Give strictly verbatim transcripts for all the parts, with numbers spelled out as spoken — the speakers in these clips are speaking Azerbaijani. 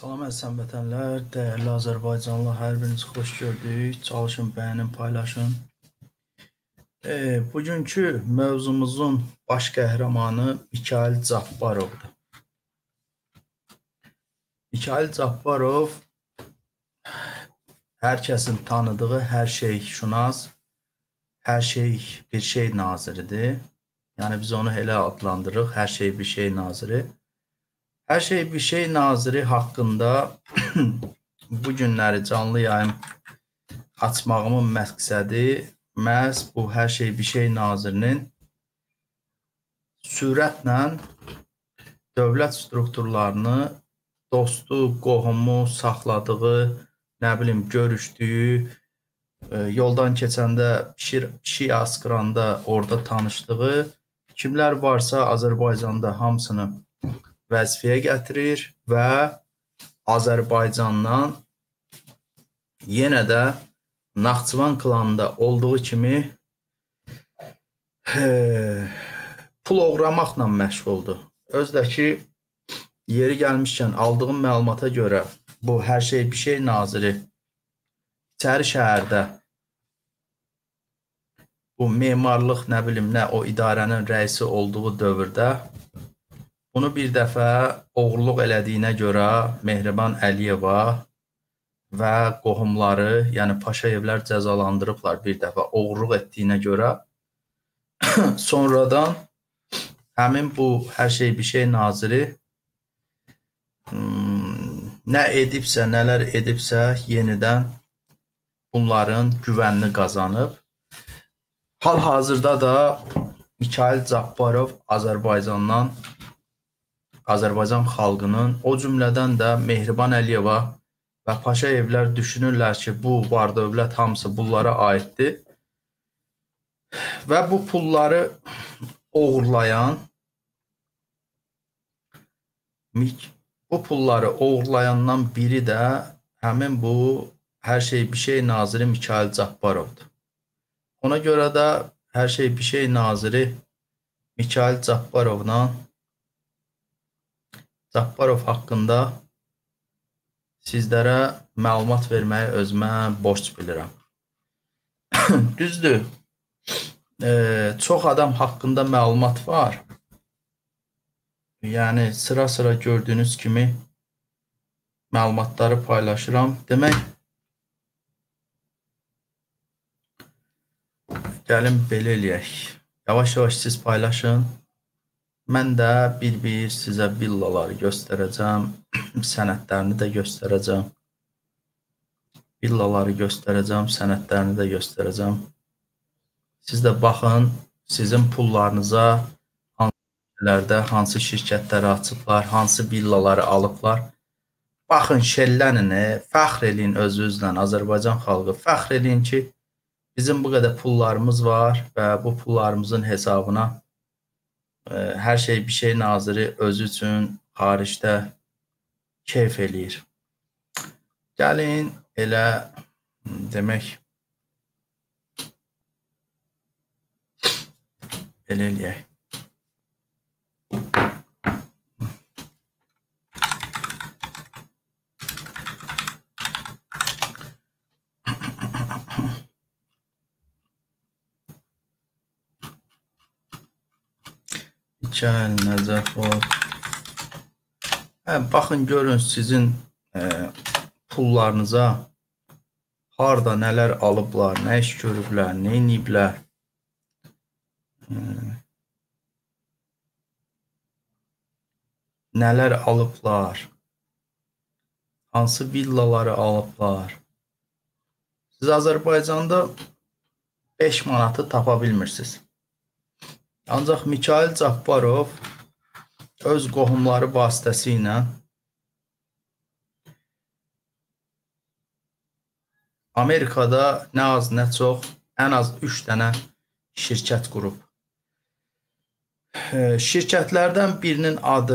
Salam əziz vətənlər, dəyərli Azərbaycanlı, hər birinizi xoş gördük. Çalışın, bəyənin, paylaşın. E, bugünkü mövzumuzun baş qəhrəmanı Mikayıl Cabbarovdur. Mikayıl Cabbarov hər kəsin tanıdığı hər şey şünas, hər şey bir şey naziridir. Yəni biz onu elə adlandırırıq, hər şey bir şey naziri. Hər şey bir şey naziri haqqında bu günləri canlı yayım açmağımın məqsədi məhz bu hər şey bir şey nazirinin sürətlə dövlət strukturlarını dostu, qohumu saxladığı, nə bilim görüşdüyü, yoldan keçəndə pişik asqıranda orada tanışdığı kimlər varsa Azərbaycanda hamısını vəzifəyə gətirir və Azərbaycandan yenə də Naxçıvan klanında olduğu kimi e, pul oğramaqla məşğuldur. Özdə ki, yeri gəlmişkən aldığım məlumata görə bu hər şey bir şey naziri İçəri şəhərdə bu memarlıq nə bilim nə o idarənin rəisi olduğu dövrdə bunu bir dəfə oğurluq elədiyinə görə Mehriban Əliyeva və qohumları, yəni Paşayevlər cəzalandırıblar bir dəfə oğurluq etdiyinə görə. Sonradan həmin bu hər şey bir şey naziri nə edibsə, nələr edibsə yenidən bunların güvənini qazanıb. Hal-hazırda da Mikayıl Cabbarov Azərbaycandan Azərbaycan xalqının, o cümlədən də Mehriban Əliyeva və Paşayevlər düşünürlər ki, bu var dövlət hamısı bunlara aiddir. Və bu pulları oğurlayan, bu pulları oğurlayandan biri də həmin bu hər şey bir şey naziri Mikayıl Cabbarovdur. Ona görə də hər şey bir şey naziri Mikayıl Cabbarovla Cabbarov haqqında sizlərə məlumat verməyi özümə borc bilirəm. Düzdür, e, çox adam haqqında məlumat var. Yəni sıra-sıra gördüyünüz kimi məlumatları paylaşıram. Demək, gəlin belə eləyək. Yavaş-yavaş siz paylaşın. Mən də bir-bir sizə villaları göstərəcəm, sənədlərini də göstərəcəm. Villaları göstərəcəm, sənədlərini də göstərəcəm. Siz də baxın, sizin pullarınıza hansı yerlərdə, hansı şirkətləri açıblar, hansı villaları alıblar. Baxın, şəllənin, fəxr eləyin özünüzlə, Azərbaycan xalqı. Fəxr eləyin ki, bizim bu qədər pullarımız var və bu pullarımızın hesabına hər şey bir şey naziri özü üçün xaricdə keyf eləyir. Gəlin elə demək elə eləyək. Mikayıl Nəcəfov. Hə, baxın, görün sizin e, pullarınıza harda nələr alıblar, nə iş görüblər, nə iniblər. E, nələr alıblar, hansı villaları alıblar. Siz Azərbaycanda beş manatı tapa bilmirsiniz. Ancaq Mikayıl Cabbarov öz qohumları vasitəsilə Amerikada nə az nə çox ən az üç dənə şirkət qurub. Şirkətlərdən birinin adı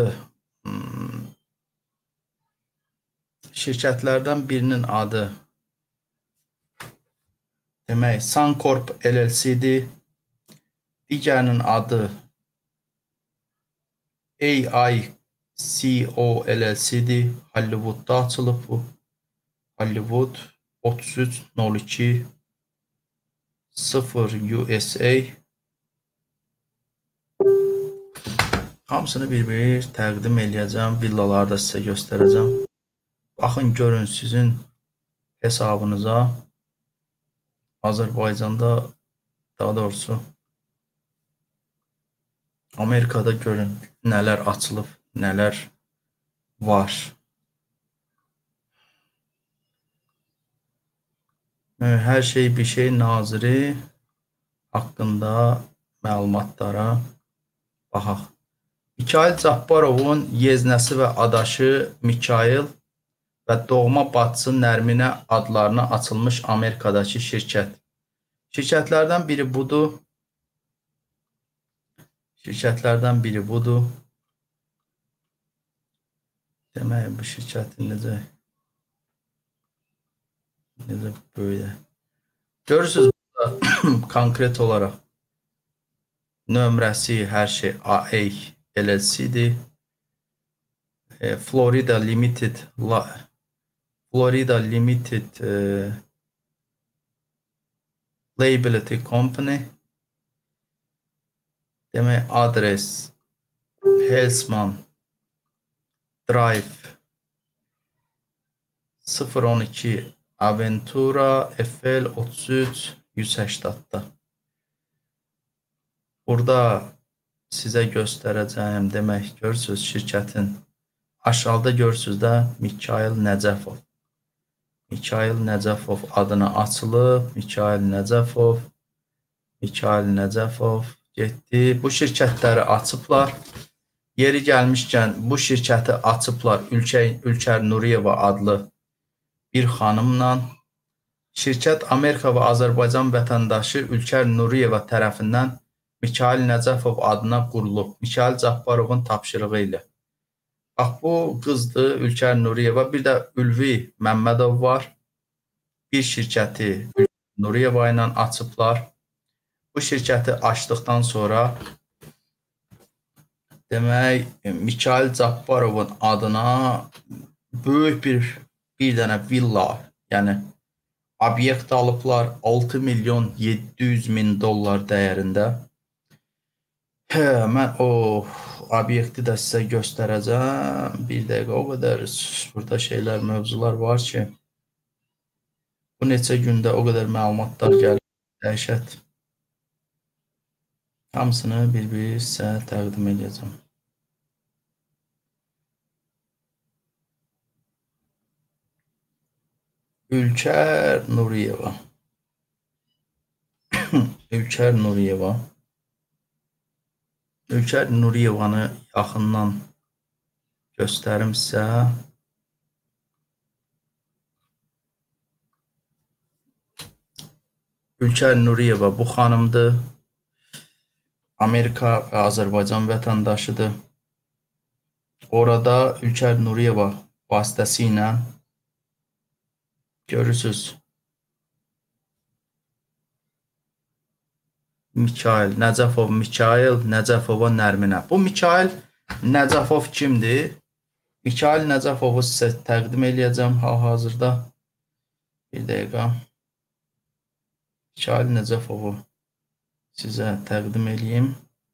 şirkətlərdən birinin adı demək Suncorp L L C-dir. Digərinin adı A I C O L L C'dir. Hollywoodda açılıb bu. Hollywood otuz üç nol iki sıfır U S A. Hamısını bir-bir təqdim eləyəcəm. Villaları da sizə göstərəcəm. Baxın, görün sizin hesabınıza Azərbaycanda, daha doğrusu Amerikada görün nələr açılıb, nələr var. Hər şey bir şey naziri haqqında məlumatlara baxaq. Mikayıl Cabbarovun yeznəsi və adaşı Mikayıl və doğma bacısı Nərminə adlarına açılmış Amerikadakı şirkət. Şirkətlərdən biri budur. Şirkətlərdən biri budur. Demək, bu şirkətin necə necə böyle. Görürsünüz burada konkret olaraq nömrəsi, hər şey A A L L C'dir. Florida Limited Florida Limited e, Liability Company. Demək, adres Hellsman Drive sıfır on iki Aventura F L otuz üç yüz səksənddə. Burada sizə göstərəcəyim, demək, görürsünüz şirkətin aşağıda görürsünüz də Mikayıl Nəcəfov. Mikayıl Nəcəfov adına açılıb. Mikayıl Nəcəfov Mikayıl Nəcəfov getdi. Bu şirkətləri açıblar. Yeri gəlmişkən bu şirkəti açıblar Ülker, Ülker Nuriyeva adlı bir xanımla. Şirkət Amerika və Azərbaycan vətəndaşı Ülker Nuriyeva tərəfindən Mikayıl Nəcəfov adına qurulub. Mikayıl Cabbarovun tapşırığı ilə. Bax, bu qızdır Ülker Nuriyeva. Bir də Ülvi Məmmədov var. Bir şirkəti Ülker Nuriyeva ilə açıblar. Bu şirkəti açdıqdan sonra demək, Mikayıl Cabbarovun adına böyük bir bir dənə villa, yəni obyekt alıblar altı milyon yeddi yüz min dollar dəyərində. Hə, mən o obyekti də sizə göstərəcəm. Bir dəqiqə, o qədər burada şeylər, mövzular var ki, bu neçə gündə o qədər məlumatlar gəlir, dəhşət. Hamısını bir-bir sizə təqdim edəcəm. Ülker Nuriyeva. Ülker Nuriyeva. Ülker Nuriyevanı yaxından göstərim sizə. Ülker Nuriyeva bu xanımdır. Amerika və Azərbaycan vətəndaşıdır. Orada Ülker Nuriyeva vasitəsilə görürsünüz. Mikayıl Nəcəfov, Mikayıl Nəcəfova Nərminə. Bu Mikayıl Nəcəfov kimdir? Mikayıl Nəcəfovu sizə təqdim eləyəcəm hal-hazırda. Bir dəqiqə. Mikayıl Nəcəfovu sizə təqdim eləyim.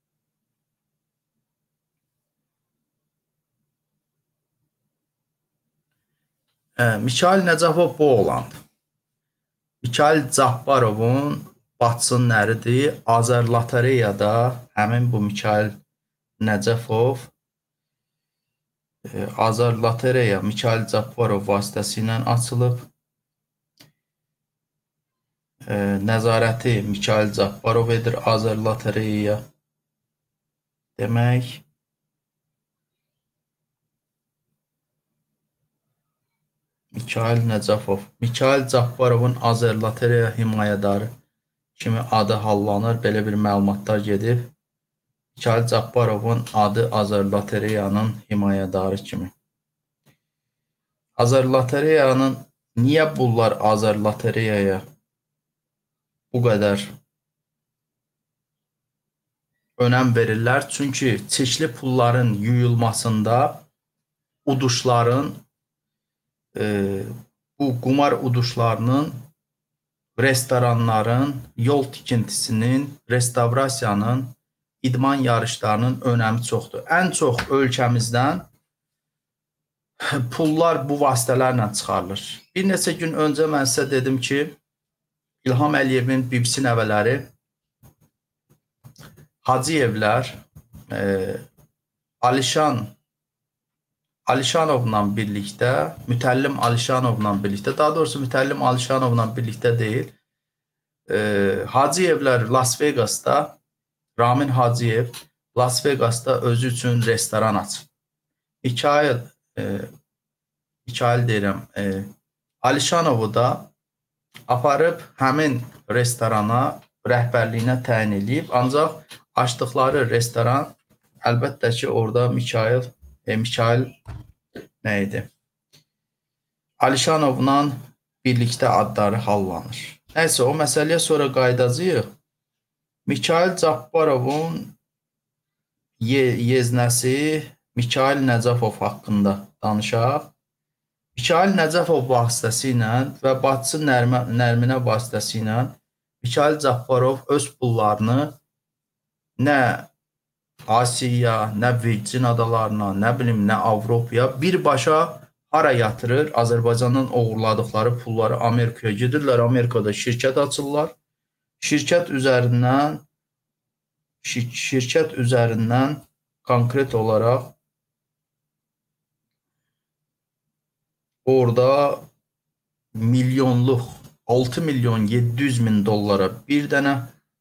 Mikayıl Nəcəfov bu oğlandır. Mikayıl Cabbarovun bacısının əridir. Azərlotereyada həmin bu Mikayıl Nəcəfov Azərlotereya Mikayıl Cabbarov vasitəsilə açılıb. Nəzarəti Mikayıl Cabbarov edir Azərlotereyaya. Demək, Mikayıl Nəcəfov. Mikayıl Cabbarovun Azərlotereya himayədarı kimi adı hallanır. Belə bir məlumatlar gedib. Mikayıl Cabbarovun adı Azərlotereyanın himayədarı kimi. Azərlotereyanın niyə bunlar Azərlotereyaya bu qədər önəm verirlər? Çünki çirkli pulların yuyulmasında uduşların, e, bu qumar uduşlarının, restoranların, yol tikintisinin, restavrasiyanın, idman yarışlarının önəmi çoxdur. Ən çox ölkəmizdən pullar bu vasitələrlə çıxarılır. Bir neçə gün öncə mən sizə dedim ki, İlham Əliyevin B B C nəvələri Hacıyevlər e, Alişan Alişanovla birlikdə, Mütəllim Alişanovla birlikdə, daha doğrusu Mütəllim Alişanovla birlikdə deyil, e, Hacıyevlər Las Vegasda, Ramin Hacıyev Las Vegasda özü üçün restoran açıb. Mikail, e, Mikail deyirəm, e, Alişanovu da aparıb həmin restorana rəhbərliyinə təyin edib, ancaq açdıqları restoran, əlbəttə ki, orada Mikail, e, Mikail nə idi? Alişanovla birlikdə adları hallanır. Nəysə, o məsələyə sonra qaydacağıq. Mikail Cabbarovun ye yeznəsi Mikail Nəcəfov haqqında danışaq. Mikail Nəcəfov vasitəsilə və bacısı Nərminə vasitəsilə Mikail Cabbarov öz pullarını nə Asiya, nə Virgin adalarına, nə bilim, nə Avropaya birbaşa hara yatırır? Azərbaycandan oğurladıqları pulları Amerikaya gedirlər, Amerikada şirkət açırlar. Şirkət üzərindən şirkət üzərindən konkret olaraq orada milyonluq altı milyon yeddi yüz min dollara bir dənə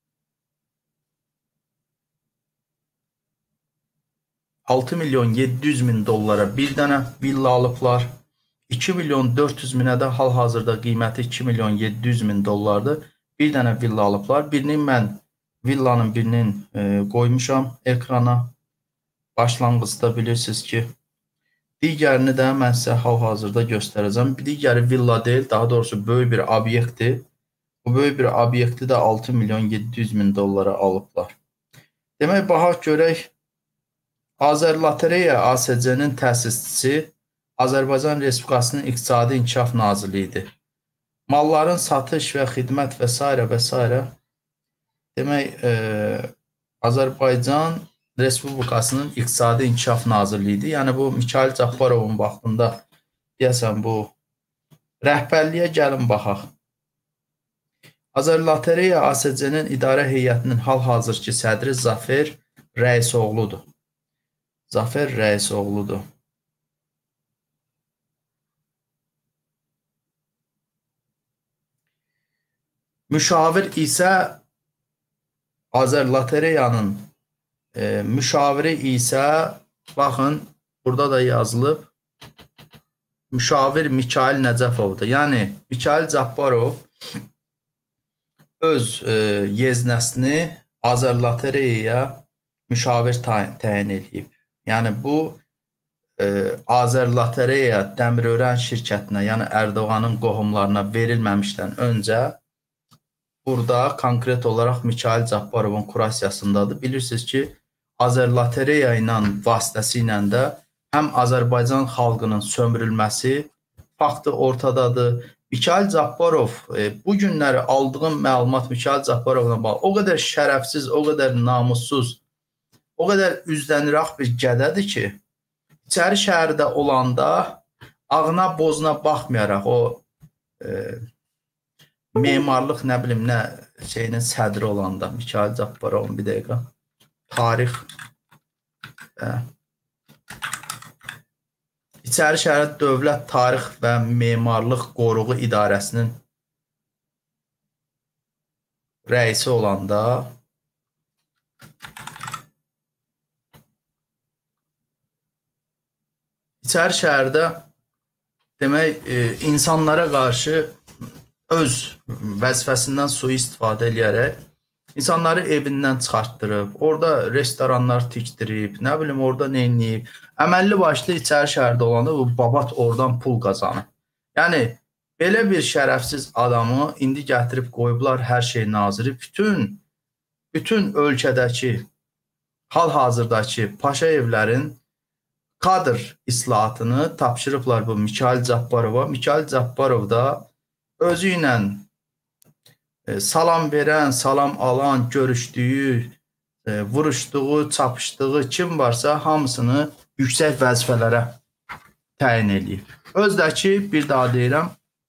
altı milyon yeddi yüz min dollara bir dənə villa alıblar. iki milyon dörd yüz minə də hal-hazırda qiyməti iki milyon yeddi yüz min dollardır. Bir dənə villa alıblar. Birini mən villanın birinin e, qoymuşam ekrana. Başlanğıcda bilirsiniz ki, digərini də mən sizə hal-hazırda göstərəcəm. Bir digəri villa deyil, daha doğrusu böyük bir obyektdir. Bu böyük bir obyekti də altı milyon yeddi yüz min dollara alıblar. Demək, baxaq görək, Azərlotereya A S C-nin təsisçisi Azərbaycan Respublikasının İqtisadi İnkişaf Nazirliyidir. Malların satış və xidmət və s. və s. Demək, e, Azərbaycan Respublikasının İqtisadi İnkişaf Nazirliyidir. Yəni, bu Mikail Cabbarovun vaxtında deyəsən bu rəhbərliyə gəlin baxaq. Azərlotereya A S C-nin idarə heyətinin hal-hazırki sədri Zafer Rəisoğludur. Zafer Rəisoğludur. Müşavir isə Azərlotereyanın e, müşaviri isə, baxın, burada da yazılıb, müşavir Mikail Nəcəfovdur. Yəni, Mikail Cabbarov öz e, yeznəsini Azərlotereyaya müşavir təyin edib. Yəni, bu e, Azərlotereya Dəmirören şirkətinə, yəni Ərdoğanın qohumlarına verilməmişdən öncə burada konkret olaraq Mikail Cabbarovun kurasiyasındadır. Bilirsiniz ki, Azərlotereya ilə vasitəsilə də həm Azərbaycan xalqının sömürülməsi faktı ortadadır. Mikail Cabbarov, e, bu günləri aldığım məlumat Mikail Cabbarovla bağlı o qədər şərəfsiz, o qədər namussuz, o qədər üzdəniraq bir gədədir ki, içəri şəhərdə olanda ağına bozuna baxmayaraq o e, memarlıq nə bilim nə şeyinin sədri olanda Mikail Cabbarovun bir dəqiqə tarix e, İçəri şəhər Dövlət Tarix və Memarlıq Qoruğu İdarəsinin rəisi olanda İçəri şəhərdə demək e, insanlara qarşı öz vəzifəsindən sui-istifadə edərək insanları evindən çıxartdırıb, orada restoranlar tikdirib, nə bilim orada neyniyib. Əməlli başlı içəri şəhərdə olanda bu babat oradan pul qazanır. Yəni, belə bir şərəfsiz adamı indi gətirib qoyublar hər şey naziri. Bütün, bütün ölkədəki, hal-hazırdakı paşa evlərin kadr islahatını tapşırıblar bu Mikhail Cabbarova. Mikhail Cabbarov da özü ilə e, salam verən, salam alan, görüşdüyü, e, vuruşduğu, çapışdığı kim varsa hamısını yüksək vəzifələrə təyin edib. Özdəki bir daha deyirəm,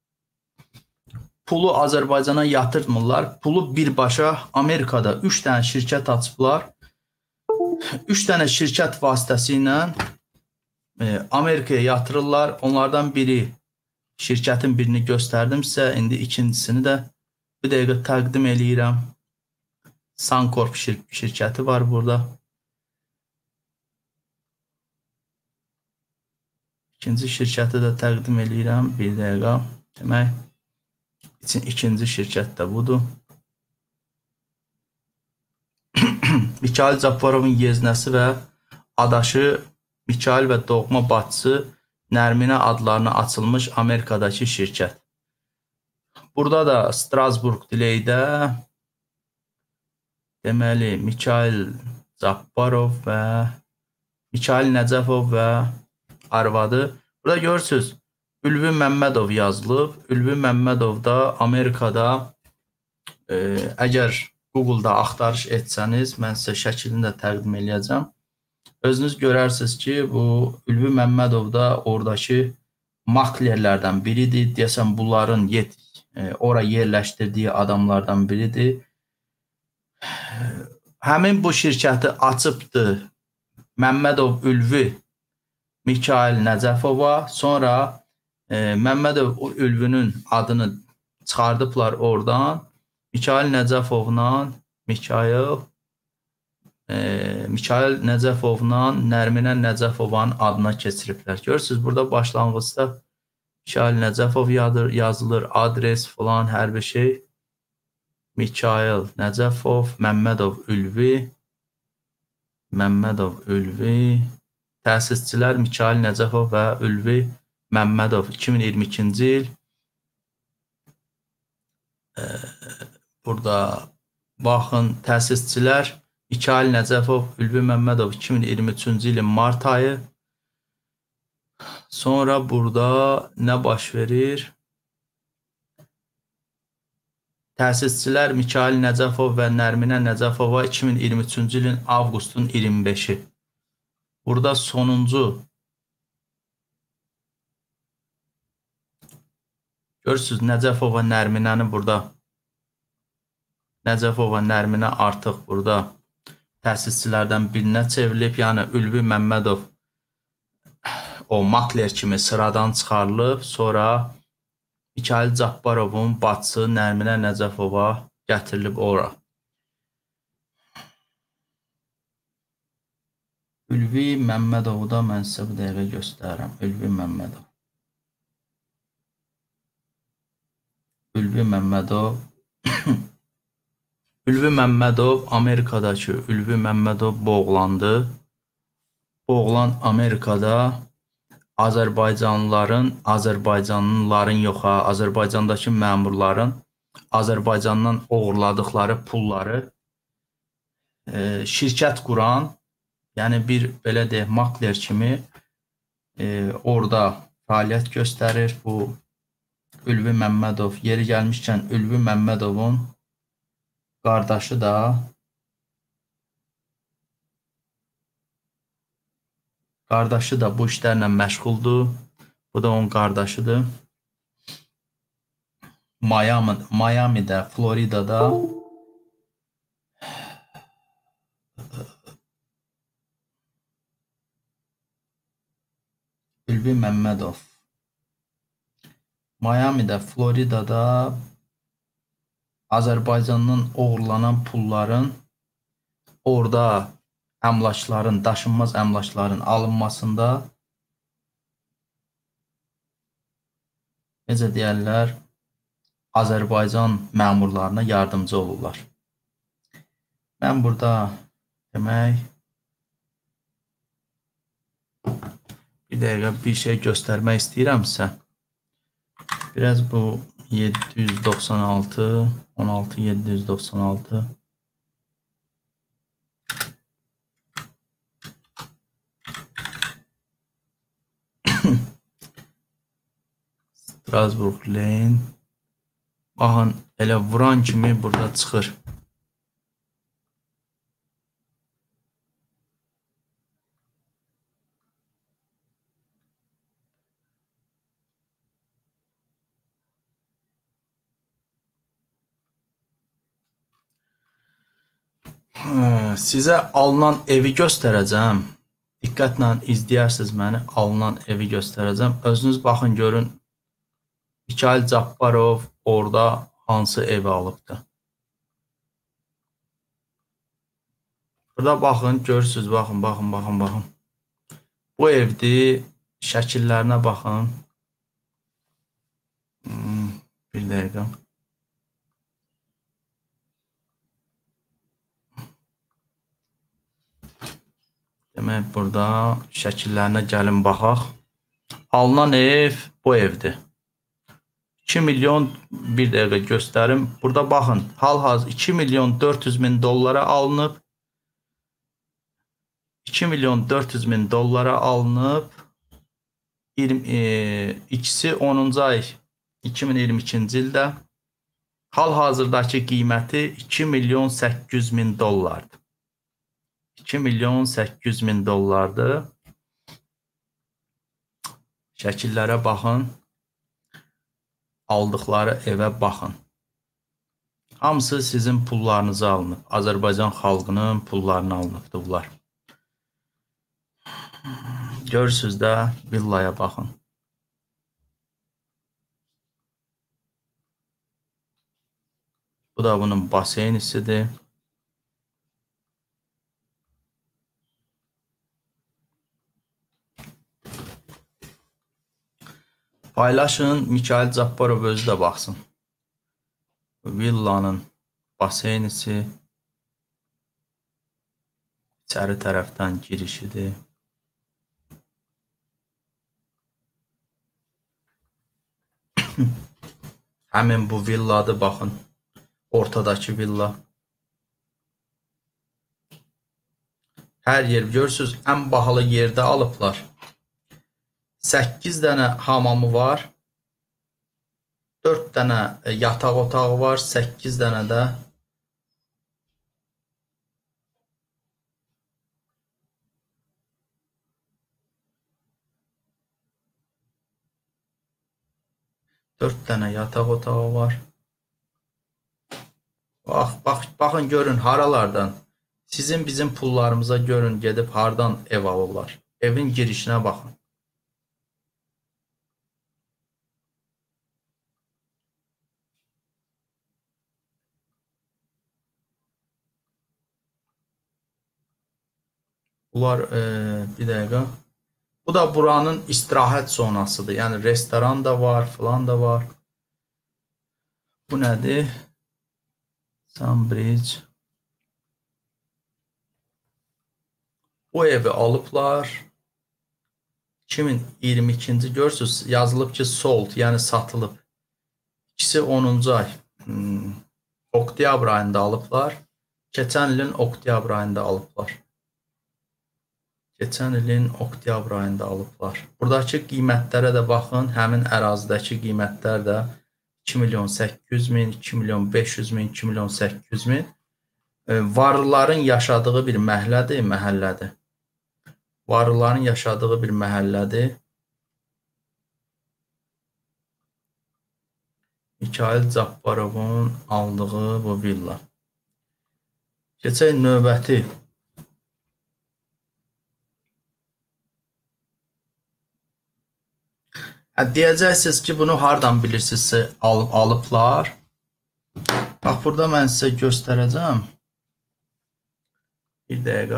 pulu Azərbaycana yatırmırlar. Pulu birbaşa Amerikada üç dənə şirkət açıblar. üç dənə şirkət vasitəsilə e, Amerikaya yatırırlar. Onlardan biri, şirkətin birini göstərdim sizə. İndi ikincisini də bir dəqiqə təqdim eləyirəm. Suncorp şir şirkəti var burada. İkinci şirkəti də təqdim eləyirəm. Bir dəqiqə. Demək, ikinci şirkət də budur. Mikhail Cabbarovun yeznəsi və adaşı Mikhail və doğma bacısı Nərminə adlarına açılmış Amerikadakı şirkət. Burada da Strasburg dileydə deməli Mikhail Cabbarov və Mikhail Nəcəfov və arvadı. Burada görürsünüz, Ülvi Məmmədov yazılıb. Ülvi Məmmədov da Amerikada e, əgər Google'da axtarış etsəniz, mən sizə şəklini də təqdim eləyəcəm. Özünüz görərsiniz ki, bu Ülvi Məmmədov da oradakı maklerlərdən biridir. Deyəsən, bunların yet, e, ora yerləşdirdiyi adamlardan biridir. Həmin bu şirkəti açıbdır Məmmədov Ülvi Mikhail Nəcəfova. Sonra e, Məmmədov o Ülvünün adını çıxardıblar oradan. Mikhail Nəcəfovla Mikhail e, Mikhail Nəcəfovla Nərminə Nəcəfovanın adına keçiriblər. Görürsünüz, burada başlanğıcda Mikhail Nəcəfov yazılır, adres falan, hər bir şey. Mikhail Nəcəfov, Məmmədov Ülvi, Məmmədov Ülvi, təsisçilər Mikhail Nəcəfov və Ülvi Məmmədov, iki min iyirmi ikinci il. Ee, burada baxın, təsisçilər Mikhail Nəcəfov, Ülvi Məmmədov, iki min iyirmi üçüncü ilin mart ayı. Sonra burada nə baş verir? Təsisçilər Mikhail Nəcəfov və Nərminə Nəcəfova, iki min iyirmi üçüncü ilin avqustun iyirmi beşi. Burada sonuncu. Görürsünüz, Nəcəfova Nərminəni burada. Nəcəfova Nərminə artıq burada təsisçilərdən birinə çevrilib. Yəni Ülvi Məmmədov o makler kimi sıradan çıxarılıb. Sonra Mikhail Cabbarovun bacısı Nərminə Nəcəfova gətirilib ora. Ülvi Məmmədovu da mən sizə bu dəqiqə göstərirəm. Ülvi Məmmədov. Ülvi Məmmədov. Ülvi Məmmədov Amerikadakı Ülvi Məmmədov boğlandı. Boğlan Amerikada Azərbaycanlıların, Azərbaycanlıların yox ha, Azərbaycandakı məmurların Azərbaycandan oğurladıqları pulları e, şirkət quran, yəni bir belə deyək makler kimi e, orada fəaliyyət göstərir. Bu Ülvi Məmmədov, yeri gəlmişkən Ülvi Məmmədovun qardaşı da Qardaşı da bu işlərlə məşğuldur. Bu da onun qardaşıdır. Miami, Miami'də, Florida'da Ülvi Məmmədov. Miami'də, Florida'da Azərbaycandan oğurlanan pulların orada əmlakların, daşınmaz əmlakların alınmasında necə deyərlər, Azərbaycan məmurlarına yardımcı olurlar. Mən burada demək bir dəqiqə bir şey göstərmək istəyirəm sizə. Biraz bu yeddi yüz doxsan altı, on altı yeddi yüz doxsan altı Strasbourg Lane. Baxın, elə vuran kimi burada çıxır. Sizə alınan evi göstərəcəm. Diqqətlə izləyərsiniz məni, alınan evi göstərəcəm. Özünüz baxın, görün, Mikhail Cabbarov orada hansı evi alıbdır. Burada baxın, görürsünüz, baxın, baxın, baxın, baxın. Bu evdir, şəkillərinə baxın. Hmm, bir dəqiqə. Demək, burada şəkillərinə gəlin baxaq. Alınan ev bu evdir. iki milyon, bir dəqiqə göstərim. Burada baxın, hal-hazır iki milyon dörd yüz min dollara alınıb. iki milyon dörd yüz min dollara alınıb. İkisi onuncu ay iki min iyirmi ikinci ildə. Hal-hazırdakı qiyməti iki milyon səkkiz yüz min dollardır. iki milyon səkkiz yüz min dollardır. Şəkillərə baxın. Aldıqları evə baxın. Hamısı sizin pullarınıza alınıb. Azərbaycan xalqının pullarına alınıbdır bunlar. Görürsünüz də, villaya baxın. Bu da bunun baseynisidir. Paylaşın, Mikhail Cabbarov özü də baxsın. Villanın baseynisi içəri tərəfdən girişidir. Həmin bu villadır, baxın. Ortadakı villa. Hər yer görürsünüz, ən bahalı yerdə alıblar. səkkiz dənə hamamı var. dörd dənə yataq otağı var. səkkiz dənə də dörd dənə yataq otağı var. Bax, bax, baxın, görün haralardan. Sizin bizim pullarımıza görün, gedib hardan ev alırlar. Evin girişinə baxın. Bunlar, e, bir dəqiqə. Bu da buranın istirahət zonasıdır. Yəni restoran da var, filan da var. Bu nədir? Sunbridge. Bu evi alıblar. iki min iyirmi ikinci görürsünüz, yazılıb ki sold, yəni satılıb. İkisi onuncu ay. Hmm. Oktyabr ayında alıblar. Keçən ilin oktyabr ayında alıblar. Keçən ilin oktyabr ayında alıblar. Buradakı qiymətlərə də baxın. Həmin ərazidəki qiymətlər də iki milyon səkkiz yüz min, iki milyon beş yüz min, iki milyon səkkiz yüz min. Varlıların yaşadığı bir məhəllədir, məhəllədir. Varlıların yaşadığı bir məhəllədir. Mikhail Cabbarovun aldığı bu villa. Keçək növbəti. Hə, deyəcəksiniz ki, bunu hardan bilirsinizsə al alıblar. Bax, burada mən sizə göstərəcəm. Bir dəqiqə.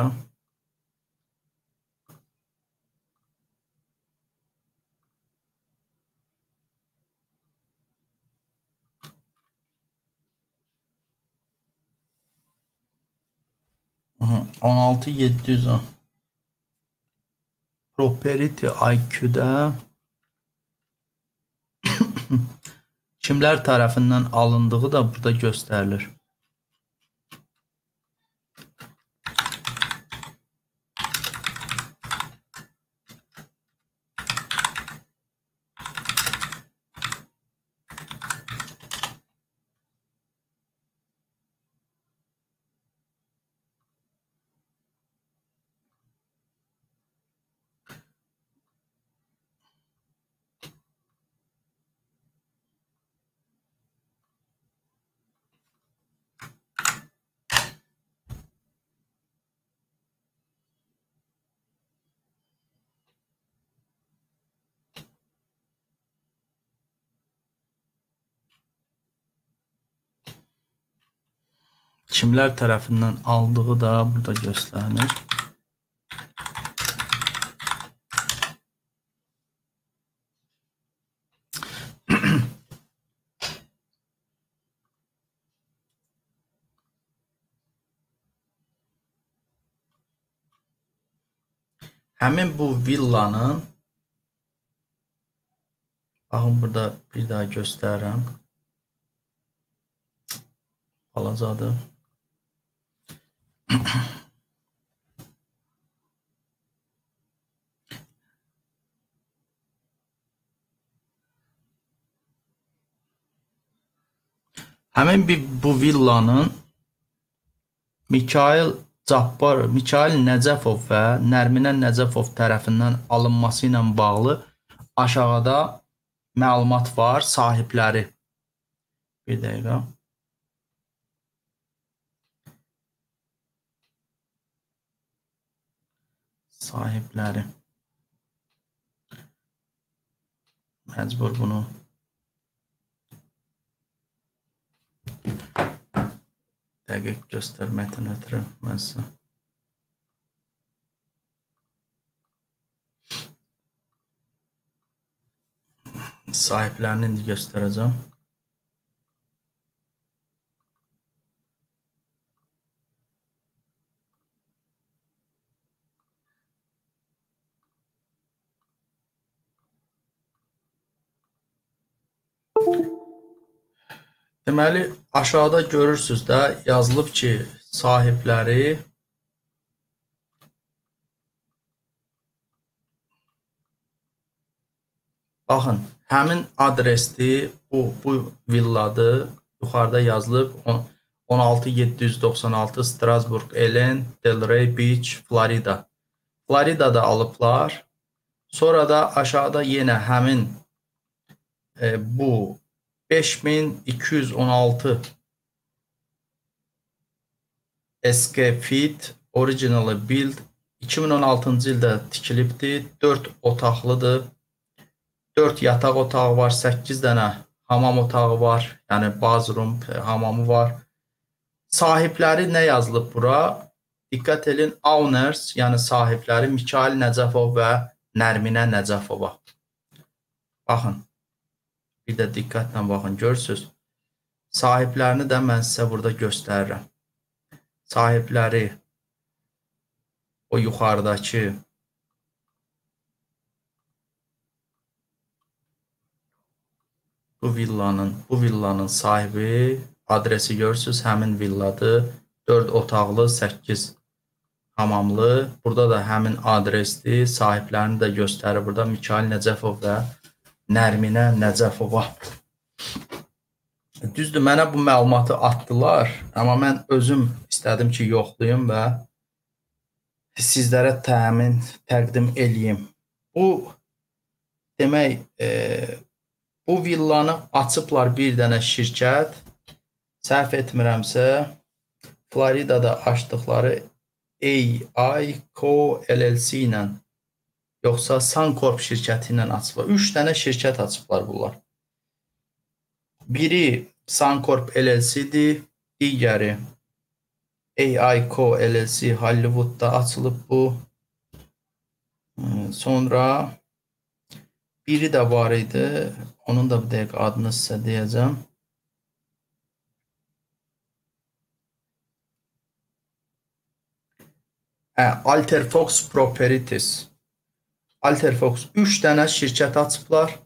on altı min yeddi yüz on. Property I Q'da kimlər tərəfindən alındığı da burada göstərilir. kimlər tərəfindən aldığı da burada göstərilir. Həmin bu villanın, baxın burada bir daha göstərirəm, balacadır. Həmin bir bu villanın Mikayıl Cabbar, Mikayıl Nəcəfov və Nərminə Nəcəfov tərəfindən alınması ilə bağlı aşağıda məlumat var, sahibləri. Bir dəqiqə. Sahibləri. Məcbur bunu dəqiq göstərməkdən ötürü mən sizə. Sahiblərini indi göstərəcəm. Deməli, aşağıda görürsünüz də, yazılıb ki, sahibləri baxın, həmin adresdir, bu, bu villadır, yuxarıda yazılıb on altı yeddi yüz doxsan altı Strasburg, Elen, Delray Beach, Florida. Florida'da alıblar. Sonra da aşağıda yenə həmin e, bu beş min iki yüz on altı S K Fit Original Build iki min on altıncı ildə tikilibdir. dörd otaqlıdır. dörd yataq otağı var, səkkiz dənə hamam otağı var. Yəni bathroom, hamamı var. Sahibləri nə yazılıb bura? Diqqət edin, owners, yəni sahibləri Mikayıl Nəcəfov və Nərminə Nəcəfova. Baxın. Bir də diqqətlə baxın, görürsünüz. Sahiblərini də mən sizə burada göstərirəm. Sahibləri o yuxarıdakı bu villanın, bu villanın sahibi adresi görürsünüz, həmin villadır. dörd otaqlı, səkkiz hamamlı. Burada da həmin adresdir. Sahiblərini də göstərir burada Mikayıl Nəcəfov və Nərminə Nəcəfova. Düzdür, mənə bu məlumatı atdılar, amma mən özüm istədim ki, yoxlayım və sizlərə təmin, təqdim eləyim. Bu, demək, e, bu villanı açıblar bir dənə şirkət, səhv etmirəmsə, Florida'da açdıqları A I Co L L C ilə, yoxsa Suncorp şirkəti ilə açıblar. Üç dənə şirkət açıblar bunlar. Biri Suncorp L L C'dir, digəri A I Co L L C Hollywood'da açılıb bu. Sonra biri də var idi, onun da bir dəqiqə adını sizə deyəcəm. Hə, Alterfox Properties. Alterfox üç dənə şirkət açıblar.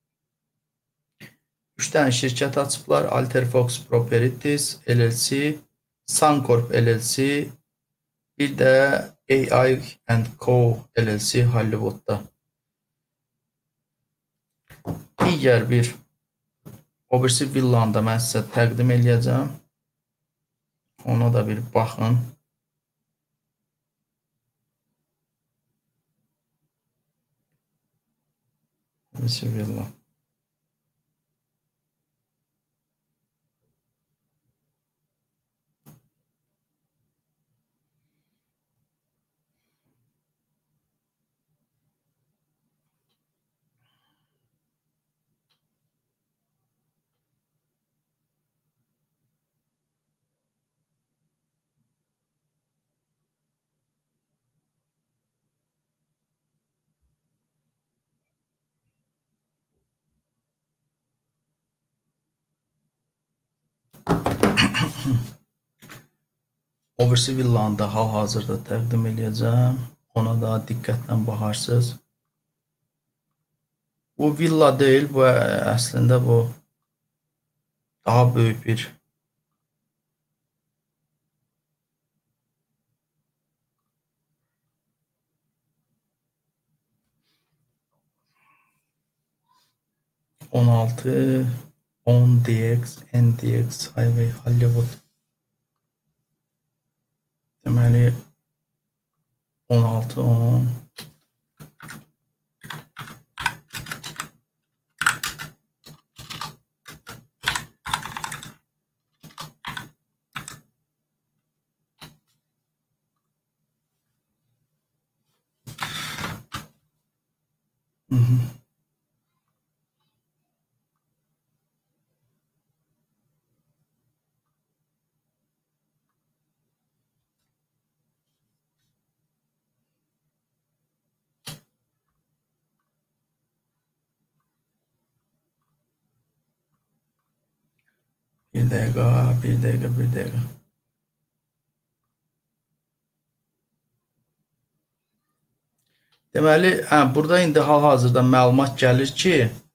üç dənə şirkət açıblar. Alterfox Properties L L C, Suncorp L L C, bir də A I and Co L L C Hollywood'da. Digər bir o birisi villanı da mən sizə təqdim eləyəcəm. Ona da bir baxın. Bismillah. O birisi villanı da hal-hazırda təqdim edəcəm. Ona da diqqətlə baxarsınız. Bu villa deyil, bu əslində bu daha böyük bir on altı on D X N D X Highway Hollywood. Deməli on altı on Hı -hı. Bir dəqiqə, bir dəqiqə, bir dəqiqə. Deməli, hə, burada indi hal-hazırda məlumat gəlir ki,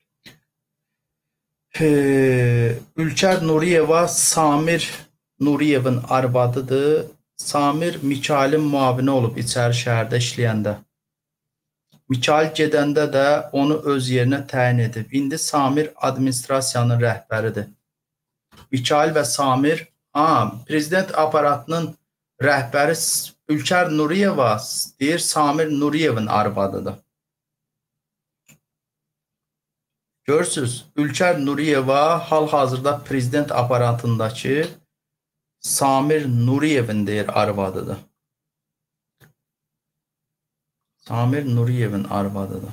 e, Ülkər Nuriyeva Samir Nuriyevin arvadıdır. Samir Mikailin müavini olub içəri şəhərdə işləyəndə. Mikail gedəndə də onu öz yerinə təyin edib. İndi Samir administrasiyanın rəhbəridir. Mikail və Samir, ha, prezident aparatının rəhbəri Ülkər Nuriyeva deyir, Samir Nuriyevin arvadıdır. Görürsünüz, Ülkər Nuriyeva hal-hazırda prezident aparatındakı Samir Nuriyevin deyir arvadıdır. Samir Nuriyevin arvadıdır.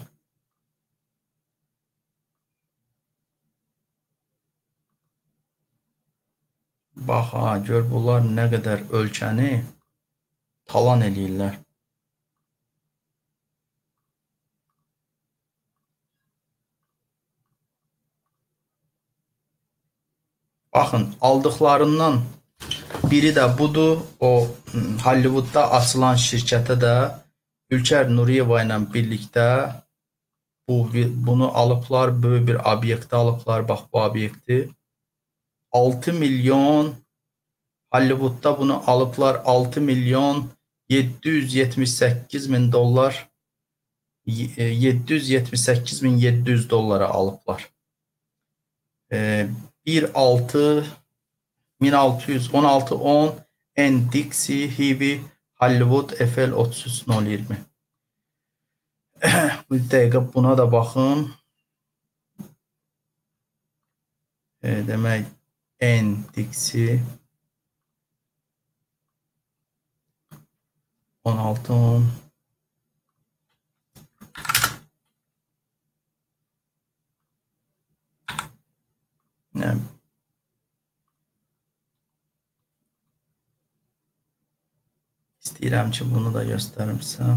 Bax, ha, gör bunlar nə qədər ölkəni talan eləyirlər. Baxın, aldıqlarından biri də budur. O Hollywoodda açılan şirkətə də Ülkər Nuriyeva ilə birlikdə bu, bunu alıblar, böyük bir obyekti alıblar. Bax, bu obyekti. altı milyon Hollywoodda bunu alıblar. altı milyon yeddi yüz yetmiş səkkiz min dollar yeddi yüz yetmiş səkkiz min yeddi yüz dollara alıblar. bir altı min altı yüz on altı on N Dixie Hivi Hollywood F L otuz üç nol iyirmi. Bir dəqiqə buna da baxın. E, demək N Dixie on altı on ne? İstəyirəm ki, bunu da göstərim sizə.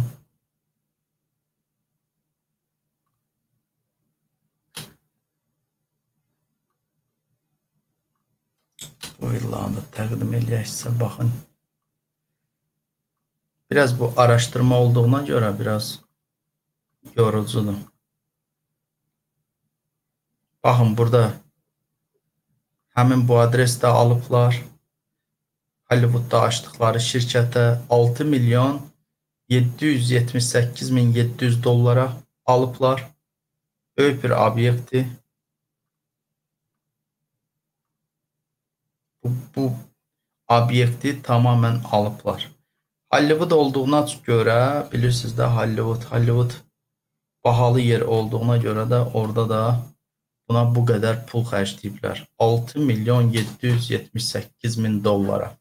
Bu villanı da təqdim eləyək sizə, baxın. Biraz bu araşdırma olduğuna görə biraz yorucudur. Baxın, burada həmin bu adresdə alıblar. Hollywoodda açdıqları şirkətə altı milyon yeddi yüz yetmiş səkkiz min yeddi yüz dollara alıblar. Böyük bir obyekti. Bu, bu obyekti tamamen alıblar. Hollywood olduğuna görə, bilirsiniz də Hollywood, Hollywood bahalı yer olduğuna görə də orada da buna bu qədər pul xərcləyiblər. altı milyon yeddi yüz yetmiş səkkiz min dollara.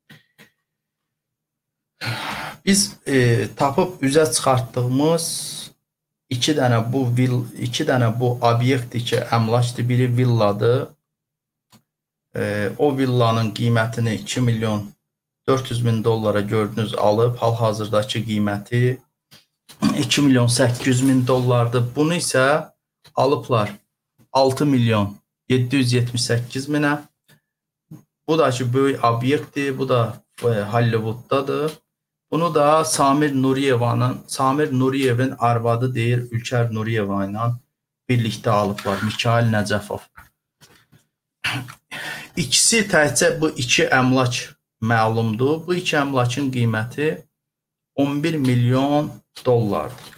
Biz e, tapıb üzə çıxartdığımız iki dənə bu vill, iki dənə bu obyekti ki, əmlakdır, biri villadır. E, o villanın qiymətini iki milyon dörd yüz min dollara gördünüz alıb, hal-hazırdakı qiyməti iki milyon səkkiz yüz min dollardır. Bunu isə alıblar altı milyon yeddi yüz yetmiş səkkiz minə. Bu da ki böyük obyektdir. Bu da e, Hollywooddadır. Bunu da Samir Nuriyevanın, Samir Nuriyevin arvadı deyir, Ülker Nuriyeva ilə birlikdə alıblar. Mikayıl Nəcəfov. İkisi təkcə bu iki əmlak məlumdur. Bu iki əmlakın qiyməti on bir milyon dollardır.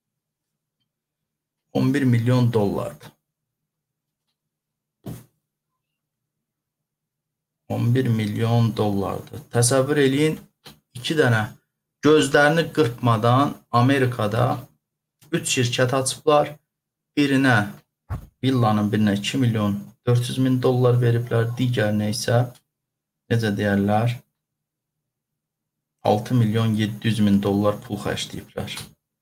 on bir milyon dollardır. on bir milyon dollardır. Təsəvvür eləyin, iki dənə gözlərini qırpmadan Amerikada üç şirkət açıblar. Birinə, villanın birinə iki milyon dörd yüz min dollar veriblər. Digərinə isə, necə deyərlər, altı milyon yeddi yüz min dollar pul xərcləyiblər.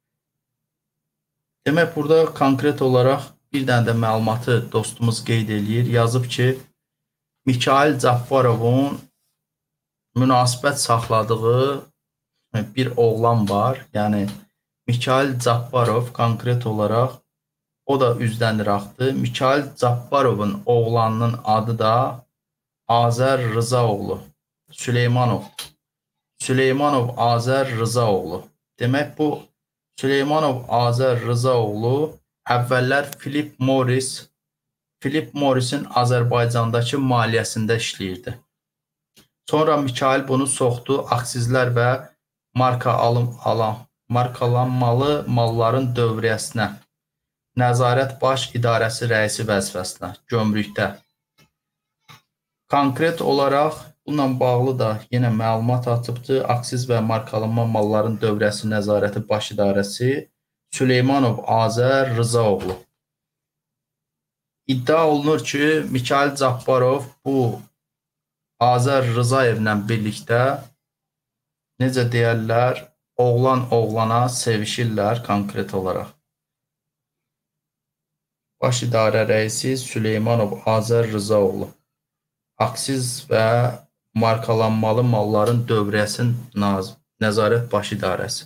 Demək, burada konkret olaraq bir dənə də məlumatı dostumuz qeyd eləyir. Yazıb ki, Mikayıl Cabbarovun münasibət saxladığı bir oğlan var. Yəni, Mikayıl Cabbarov konkret olaraq o da üzdən Irak'dır. Mikayıl Cabbarovun oğlanının adı da Azər Rızaoğlu Süleymanov. Süleymanov Azər Rızaoğlu. Demək, bu Süleymanov Azər Rızaoğlu əvvəllər Philip Morris Philip Morris'in Azərbaycandakı maliyyəsində işləyirdi. Sonra Mikayıl bunu soxdu aksizlər və marka alım alan, markalanmalı malların dövriyyəsinə, Nəzarət Baş İdarəsi rəisi vəzifəsinə, gömrükdə. Konkret olaraq bununla bağlı da yenə məlumat atıbdır. Aksiz və markalanma malların dövriyyəsi Nəzarəti Baş İdarəsi Süleymanov Azər Rızaoğlu. İddia olunur ki, Mikayıl Cabbarov bu Azər Rızayevlə birlikdə, necə deyərlər, oğlan oğlana sevişirlər konkret olaraq. Baş İdarə rəisi Süleymanov Azər Rızaoğlu. Aksiz və markalanmalı malların dövriyyəsinin Nəzarət Baş İdarəsi.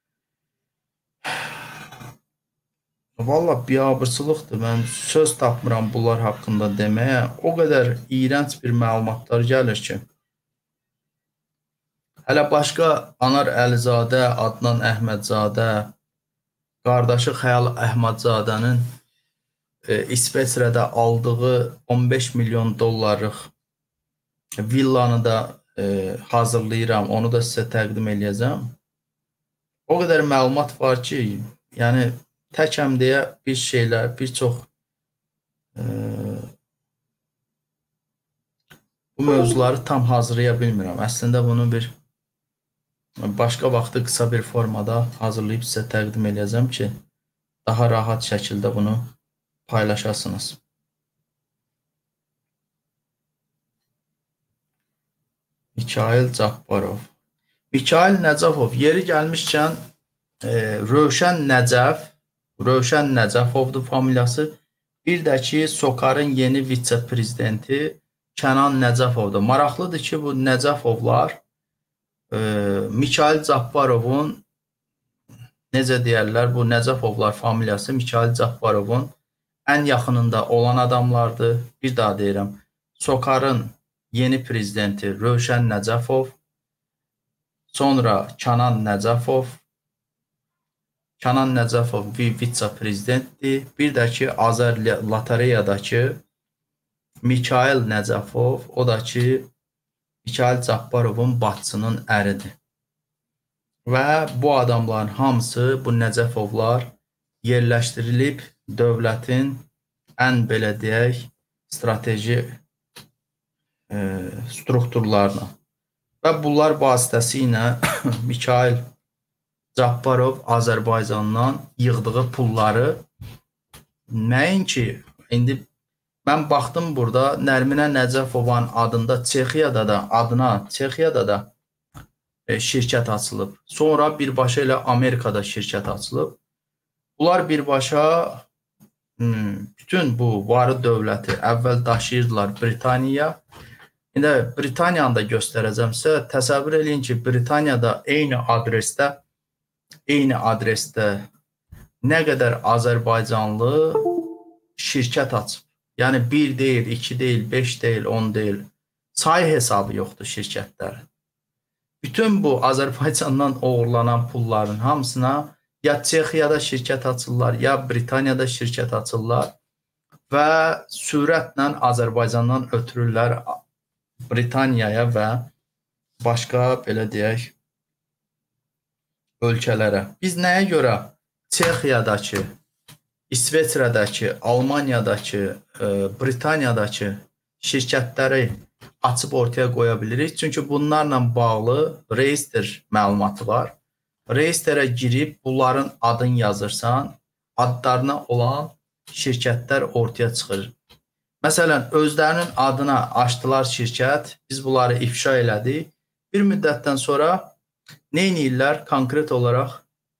Valla biabırsılıqdır. Mən söz tapmıram bunlar haqqında deməyə. O qədər iyrənc bir məlumatlar gəlir ki. Hələ başqa Anar Əlizadə, Adnan Əhmədzadə, qardaşı Xəyal Əhmədzadənin e, İsveçrədə aldığı on beş milyon dollarlıq villanı da e, hazırlayıram. Onu da sizə təqdim eləyəcəm. O qədər məlumat var ki, yəni təkəm deyə bir şeylər, bir çox e, bu mövzuları tam hazırlaya bilmirəm. Əslində bunu bir başqa vaxtı qısa bir formada hazırlayıb sizə təqdim eləyəcəm ki, daha rahat şəkildə bunu paylaşasınız. Mikayıl Cabbarov. Mikayıl Nəcəfov. Yeri gəlmişkən e, Rövşən Nəcəf Rövşən Nəcəfovdur familiyası. Bir də ki, SOCAR-ın yeni vitse-prezidenti Kənan Nəcəfovdur. Maraqlıdır ki, bu Nəcəfovlar e, Mikayıl Cabbarovun, necə deyərlər, bu Nəcəfovlar familiyası Mikayıl Cabbarovun ən yaxınında olan adamlardır. Bir daha deyirəm, SOCAR-ın yeni prezidenti Rövşən Nəcəfov, sonra Kənan Nəcəfov, Kənan Nəcəfov vitse-prezidentdir. Bir də ki, Azər Lotereyadakı Mikayıl Nəcəfov, o da ki, Mikayıl Cabbarovun bacısının əridir. Və bu adamların hamısı, bu Nəcəfovlar yerləşdirilib dövlətin ən, belə deyək, strateji e, strukturlarına. Və bunlar vasitəsilə Mikayıl Cabbarov Azərbaycandan yığdığı pulları nəinki, indi mən baxdım burada Nərminə Nəcəfovanın adında Çexiyada da, adına Çexiyada da e, şirkət açılıb. Sonra birbaşa ilə Amerikada şirkət açılıb. Bunlar birbaşa hmm, bütün bu varı dövləti əvvəl daşıyırdılar Britaniyaya. İndi Britaniyanı da göstərəcəm sizə. Təsəvvür edin ki, Britaniyada eyni adresdə eyni adresdə nə qədər Azərbaycanlı şirkət açıb. Yəni bir deyil, iki deyil, beş deyil, on deyil. sayı hesabı yoxdur şirkətlərin. Bütün bu Azərbaycandan oğurlanan pulların hamısına ya Çexiyada şirkət açırlar, ya Britaniyada şirkət açırlar və sürətlə Azərbaycandan ötürürlər Britaniyaya və başqa, belə deyək, ölkələrə. Biz nəyə görə Çexiyadakı, İsveçrədəki, Almaniyadakı, Britaniyadakı şirkətləri açıb ortaya qoya bilirik? Çünki bunlarla bağlı reestr məlumatı var. Reyestrə girib bunların adını yazırsan, adlarına olan şirkətlər ortaya çıxır. Məsələn, özlərinin adına açdılar şirkət, biz bunları ifşa elədik. Bir müddətdən sonra nə edirlər? Konkret olaraq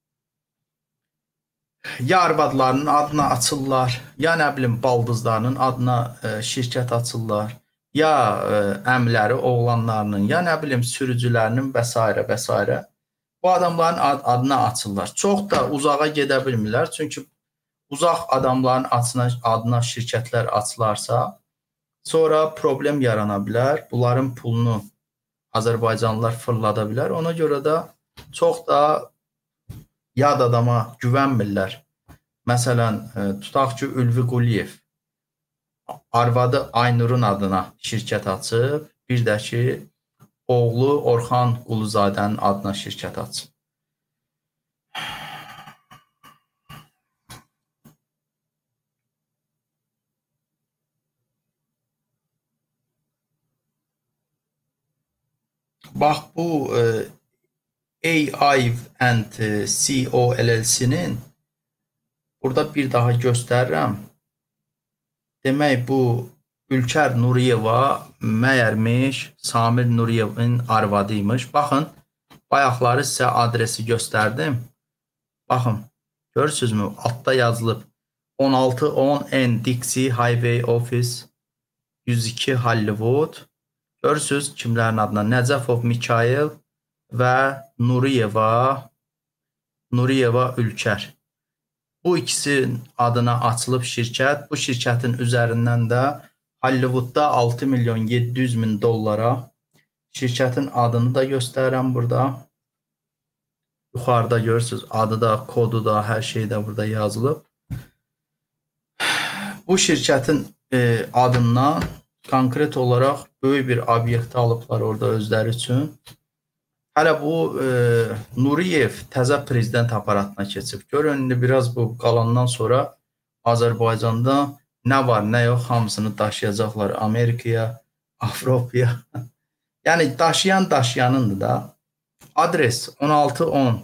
ya arvadlarının adına açırlar, ya nə bilim baldızlarının adına e, şirkət açırlar, ya e, əmləri, oğlanlarının, ya nə bilim sürücülərinin və s. və s. Bu adamların ad adına açırlar. Çox da uzağa gedə bilmirlər. Çünki uzaq adamların adına, adına şirkətlər açılarsa, sonra problem yarana bilər. Bunların pulunu Azərbaycanlılar fırlada bilər. Ona görə də çox da yad adama güvənmirlər. Məsələn, tutaq ki, Ülvi Quliyev arvadı Aynurun adına şirkət açıb, bir də ki, oğlu Orxan Quluzadənin adına şirkət açıb. Bax, bu A I and C O L L C-nin burada bir daha göstərirəm. Demək, bu Ülkər Nuriyeva məyərmiş Samir Nuriyevin arvadıymış. Baxın, bayaqları sizə adresi göstərdim. Baxın, görürsünüzmü? Altda yazılıb on altı on N Dixie Highway Office yüz iki Hollywood. Görürsünüz kimlərin adına? Nəcəfov Mikail və Nuriyeva Nuriyeva Ülkər. Bu ikisinin adına açılıb şirkət. Bu şirkətin üzərindən də Hollywoodda altı milyon yeddi yüz min dollara şirkətin adını da göstərirəm burada. Yuxarıda görürsünüz, adı da, kodu da, hər şey də burada yazılıb. Bu şirkətin e, adından konkret olaraq böyük bir obyekti alıblar orada özləri üçün. Hələ bu e, Nuriyev təzə prezident aparatına keçib. Görün, indi biraz bu qalandan sonra Azərbaycanda nə var, nə yox, hamısını daşıyacaqlar Amerikaya, Avropaya. Yəni, daşıyan daşıyanındır da. Adres on altı on.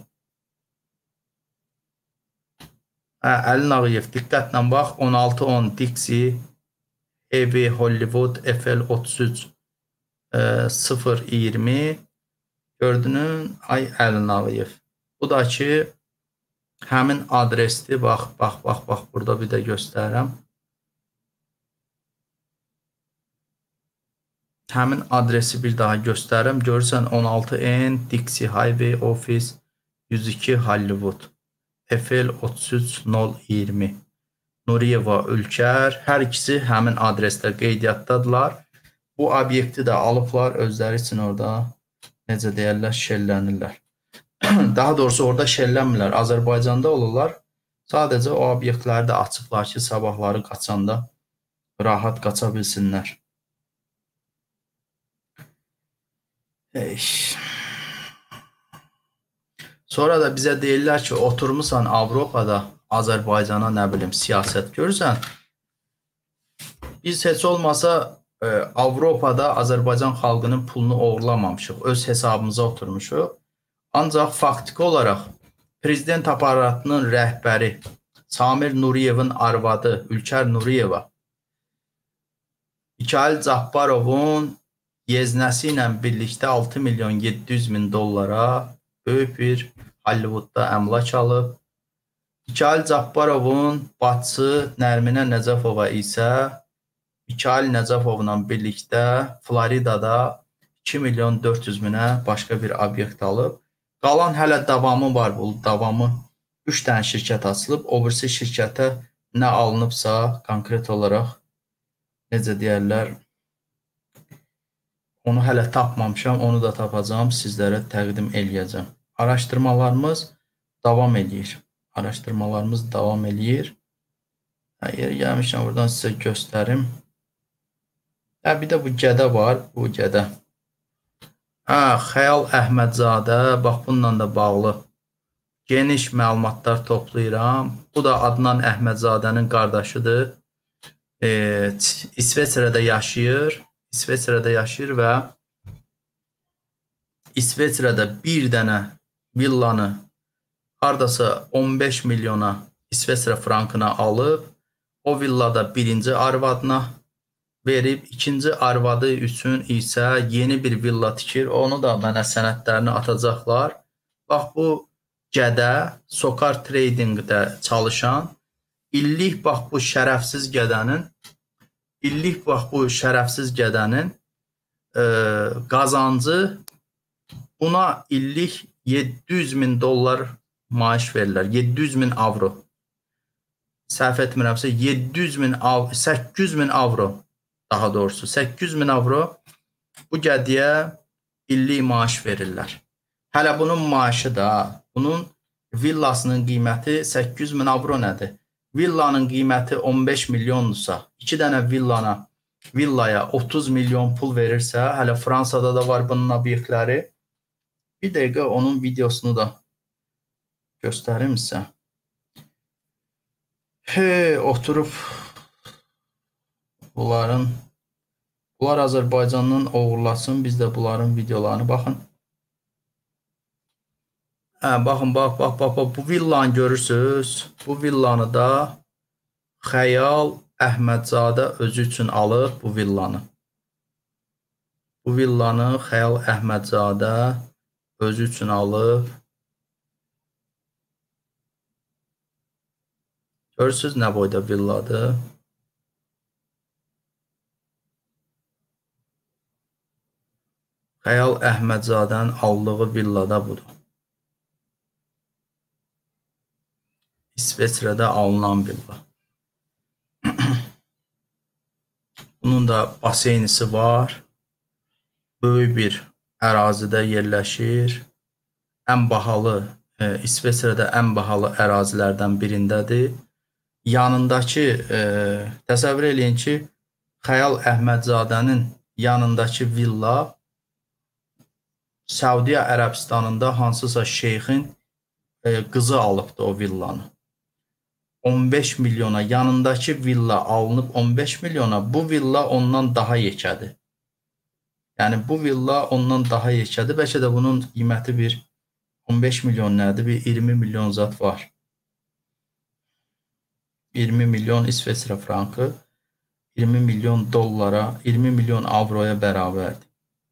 Hə, Əlin Ağayev, diqqətlə bax, on altı on Dixie, E V Hollywood, F L otuz üç sıfır iyirmi. Gördünüz, ay Əlin Ağayev. Bu da ki, həmin adresdir. Bax, bax, bax, bax, burada bir də göstərirəm. Həmin adresi bir daha göstərirəm. Görürsən, on altı N Dixie Highway Office yüz iki Hollywood, F L otuz üç nol iyirmi. Nuriyeva Ülkər. Hər ikisi həmin adresdə qeydiyyatdadırlar. Bu obyekti də alıblar özləri üçün orada, necə deyərlər, şellənirlər. Daha doğrusu orada şellənmirlər. Azərbaycanda olurlar. Sadəcə o obyektləri də açıblar ki, sabahları qaçanda rahat qaça bilsinlər. Eyş. Sonra da bizə deyirlər ki, oturmuşsan Avropada, Azərbaycana nə bilim siyasət görürsən. Biz heç olmasa e, Avropada Azərbaycan xalqının pulunu oğurlamamışıq. Öz hesabımıza oturmuşuq. Ancaq faktiki olaraq prezident aparatının rəhbəri Samir Nuriyevin arvadı Ülkər Nuriyeva Mikail Cabbarovun yeznəsi ilə birlikdə altı milyon yeddi yüz min dollara böyük bir Hollywoodda əmlak alıb. Mikail Cabbarovun bacısı Nərminə Nəcəfova isə Mikail Nəcəfovla birlikdə Floridada iki milyon dörd yüz minə başqa bir obyekt alıb. Qalan hələ davamı var, bu davamı üç dənə şirkət açılıb. O birisi şirkətə nə alınıbsa konkret olaraq necə deyərlər, Onu hələ tapmamışam, onu da tapacağım, sizlərə təqdim eləyəcəm. Araşdırmalarımız davam eləyir. Araşdırmalarımız davam eləyir. Əgər gəlmişəm, buradan sizə göstərim. Hə, bir də bu gədə var, bu gədə. Hə, Xəyal Əhmədzadə, bax bununla da bağlı geniş məlumatlar toplayıram. Bu da Adnan Əhmədzadənin qardaşıdır. E, İsveçrədə yaşayır. İsveçrədə yaşayır və İsveçrədə bir dənə villanı hardasa on beş milyona İsveçrə frankına alıb, o villada birinci arvadına verib, ikinci arvadı üçün isə yeni bir villa tikir. Onu da mənə sənədlərini atacaqlar. Bax, bu gədə Sokar Tradingdə çalışan, illik bax bu şərəfsiz qədənin, illik bax bu şərəfsiz qədənin e, qazancı buna illik yeddi yüz min dollar maaş verirlər. yeddi yüz min avro. Səhv etmirəmsə yeddi yüz min, səkkiz yüz min avro. Daha doğrusu səkkiz yüz min avro bu gədiyə illik maaş verirlər. Hələ bunun maaşı da, bunun villasının qiyməti səkkiz yüz min avro nədir? Villanın qiyməti on beş milyondursa, iki dənə villana, villaya otuz milyon pul verirsə, hələ Fransada da var bunun obyektləri. Bir dəqiqə onun videosunu da göstərim sizə. He, oturub bunların, bunlar Azərbaycandan oğurlasın, biz də bunların videolarını baxın. Hə, baxın, bax, bax, bax, bax, bu villanı görürsünüz. Bu villanı da Xəyal Əhmədzadə özü üçün alıb bu villanı. Bu villanı Xəyal Əhmədzadə özü üçün alıb. Görürsünüz nə boyda villadır. Xəyal Əhmədzadənin aldığı villada budur. İsveçrədə alınan villa. Bunun da baseynisi var. Böyük bir ərazidə yerləşir. Ən bahalı, e, İsveçrədə ən bahalı ərazilərdən birindədir. Yanındakı, e, təsəvvür eləyin ki, Xəyal Əhmədzadənin yanındakı villa Səudiyyə Ərəbistanında hansısa şeyxin e, qızı alıbdı o villanı. on beş milyona yanındakı villa alınıb on beş milyona, bu villa ondan daha yekədir. Yəni bu villa ondan daha yekədir. Bəlkə də bunun qiyməti bir on beş milyon nədir? Bir iyirmi milyon zat var. iyirmi milyon İsveçrə frankı iyirmi milyon dollara, iyirmi milyon avroya bərabərdir.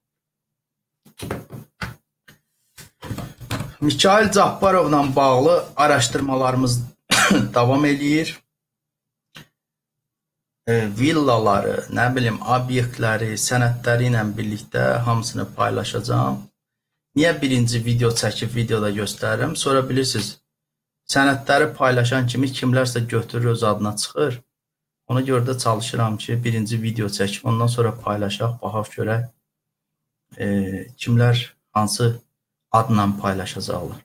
Mikayıl Cabbarovla bağlı araşdırmalarımız davam eləyir. E, villaları, nə bilim, obyektləri, sənədləri ilə birlikdə hamısını paylaşacağım. Niyə birinci video çəkib videoda göstərirəm? Sonra bilirsiniz, sənədləri paylaşan kimi kimlərsə götürür, öz adına çıxır. Ona görə də çalışıram ki, birinci video çəkib, ondan sonra paylaşaq, baxaq görək e, kimlər hansı adla paylaşacaqlar.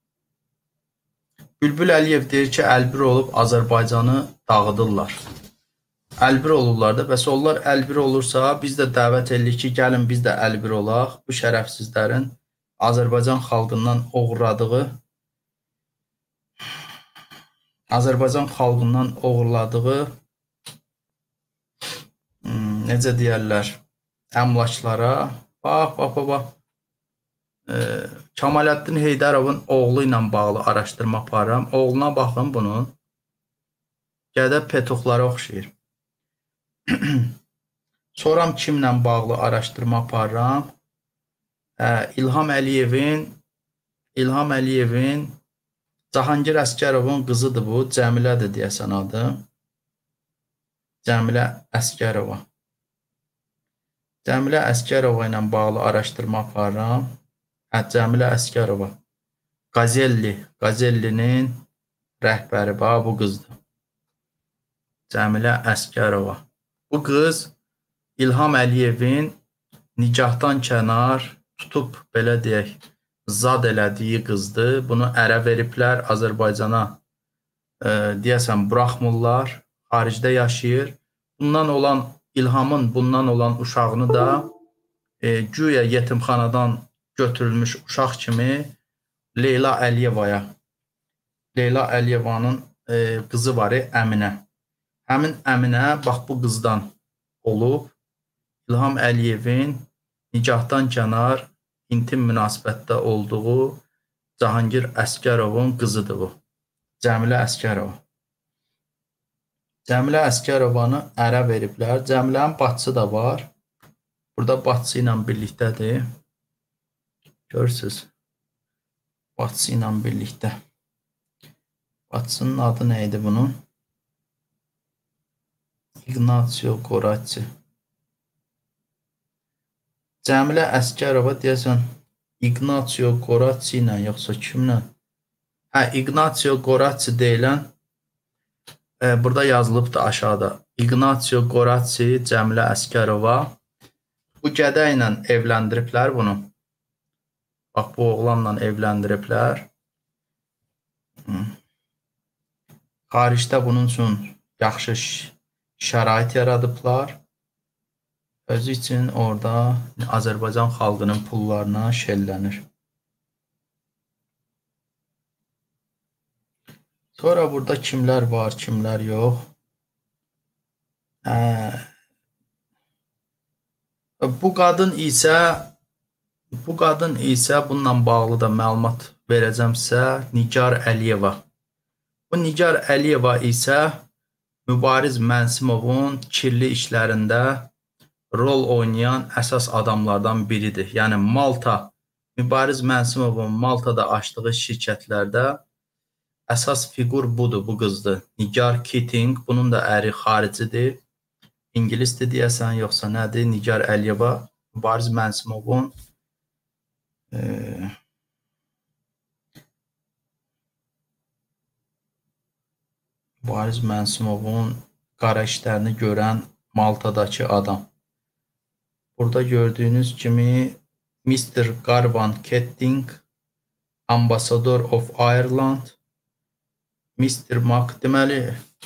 Bülbül Əliyev deyir ki, əlbir olub Azərbaycanı dağıdırlar. Əlbir olurlar da, bəs onlar əlbir olursa, biz də dəvət edirik ki, gəlin biz də əlbir olaq. Bu şərəfsizlərin Azərbaycan xalqından oğurladığı, Azərbaycan xalqından oğurladığı, hmm, necə deyərlər, əmlaklara, bax, bax, bax, bax. E, Kamaləddin Heydərovun oğlu ilə bağlı araşdırma aparıram. Oğluna baxın bunun. Gədə petuxlara oxşayır. Soram kimlə bağlı araşdırma aparıram. Hə, İlham Əliyevin İlham Əliyevin Cahangir Əsgərovun qızıdır bu. Cəmilədir deyəsən adı. Cəmilə Əsgərova. Cəmilə Əsgərova ilə bağlı araşdırma aparıram. Hə, Cəmilə Əsgərova. Qazelli. Qazellinin rəhbəri, bax, bu qızdır. Cəmilə Əsgərova. Bu qız İlham Əliyevin Nicahdan kənar tutub, belə deyək, zad elədiyi qızdır. Bunu ərə veriblər, Azərbaycana e, deyəsən buraxmırlar, xaricdə yaşayır. Bundan olan İlhamın bundan olan uşağını da e, güya yetimxanadan götürülmüş uşaq kimi Leyla Əliyevaya, Leyla Əliyevanın e, qızı var, Əminə. Həmin Əminə, bax bu qızdan olub, İlham Əliyevin nicahdan kənar intim münasibətdə olduğu Cahangir Əskərovun qızıdır bu. Cəmilə Əskərova. Cəmilə Əskərovanı ərə veriblər. Cəmilənin bacısı da var. Burada bacısı ilə birlikdədir. Görürsünüz. Bacısı ilə birlikdə. Bacısının adı nə idi bunun? İgnatio Qoraçi. Cəmilə Əskərova deyəsən İgnatio Qoraçi ilə yoxsa kimlə? Hə, Ignacio Qoraçi deyilən e, burada yazılıbdır aşağıda. Ignacio Qoraçi, Cəmilə Əskərova. Bu gədə ilə evləndiriblər bunu. Bax, bu oğlanla evləndiriblər. Xaricdə bunun üçün yaxşı şərait yaradıblar. Özü üçün orada Azərbaycan xalqının pullarına şəllənir. Sonra burada kimlər var, kimlər yox. Hə. Bu qadın isə bu qadın isə bununla bağlı da məlumat verəcəm sizə. Nigar Əliyeva. Bu Nigar Əliyeva isə Mübariz Mənsimovun kirli işlərində rol oynayan əsas adamlardan biridir. Yəni Malta, Mübariz Mənsimovun Maltada açdığı şirkətlərdə əsas figur budur, bu qızdır. Nigar Keating, bunun da əri xaricidir. İngilisdir deyəsən, yoxsa nədir? Nigar Əliyeva, Mübariz Mənsimovun e, Mübariz Mənsimovun qara işlərini görən Maltadakı adam. Burada gördüyünüz kimi mister Garvan Keating, Ambassador of Ireland, mister Mac, deməli,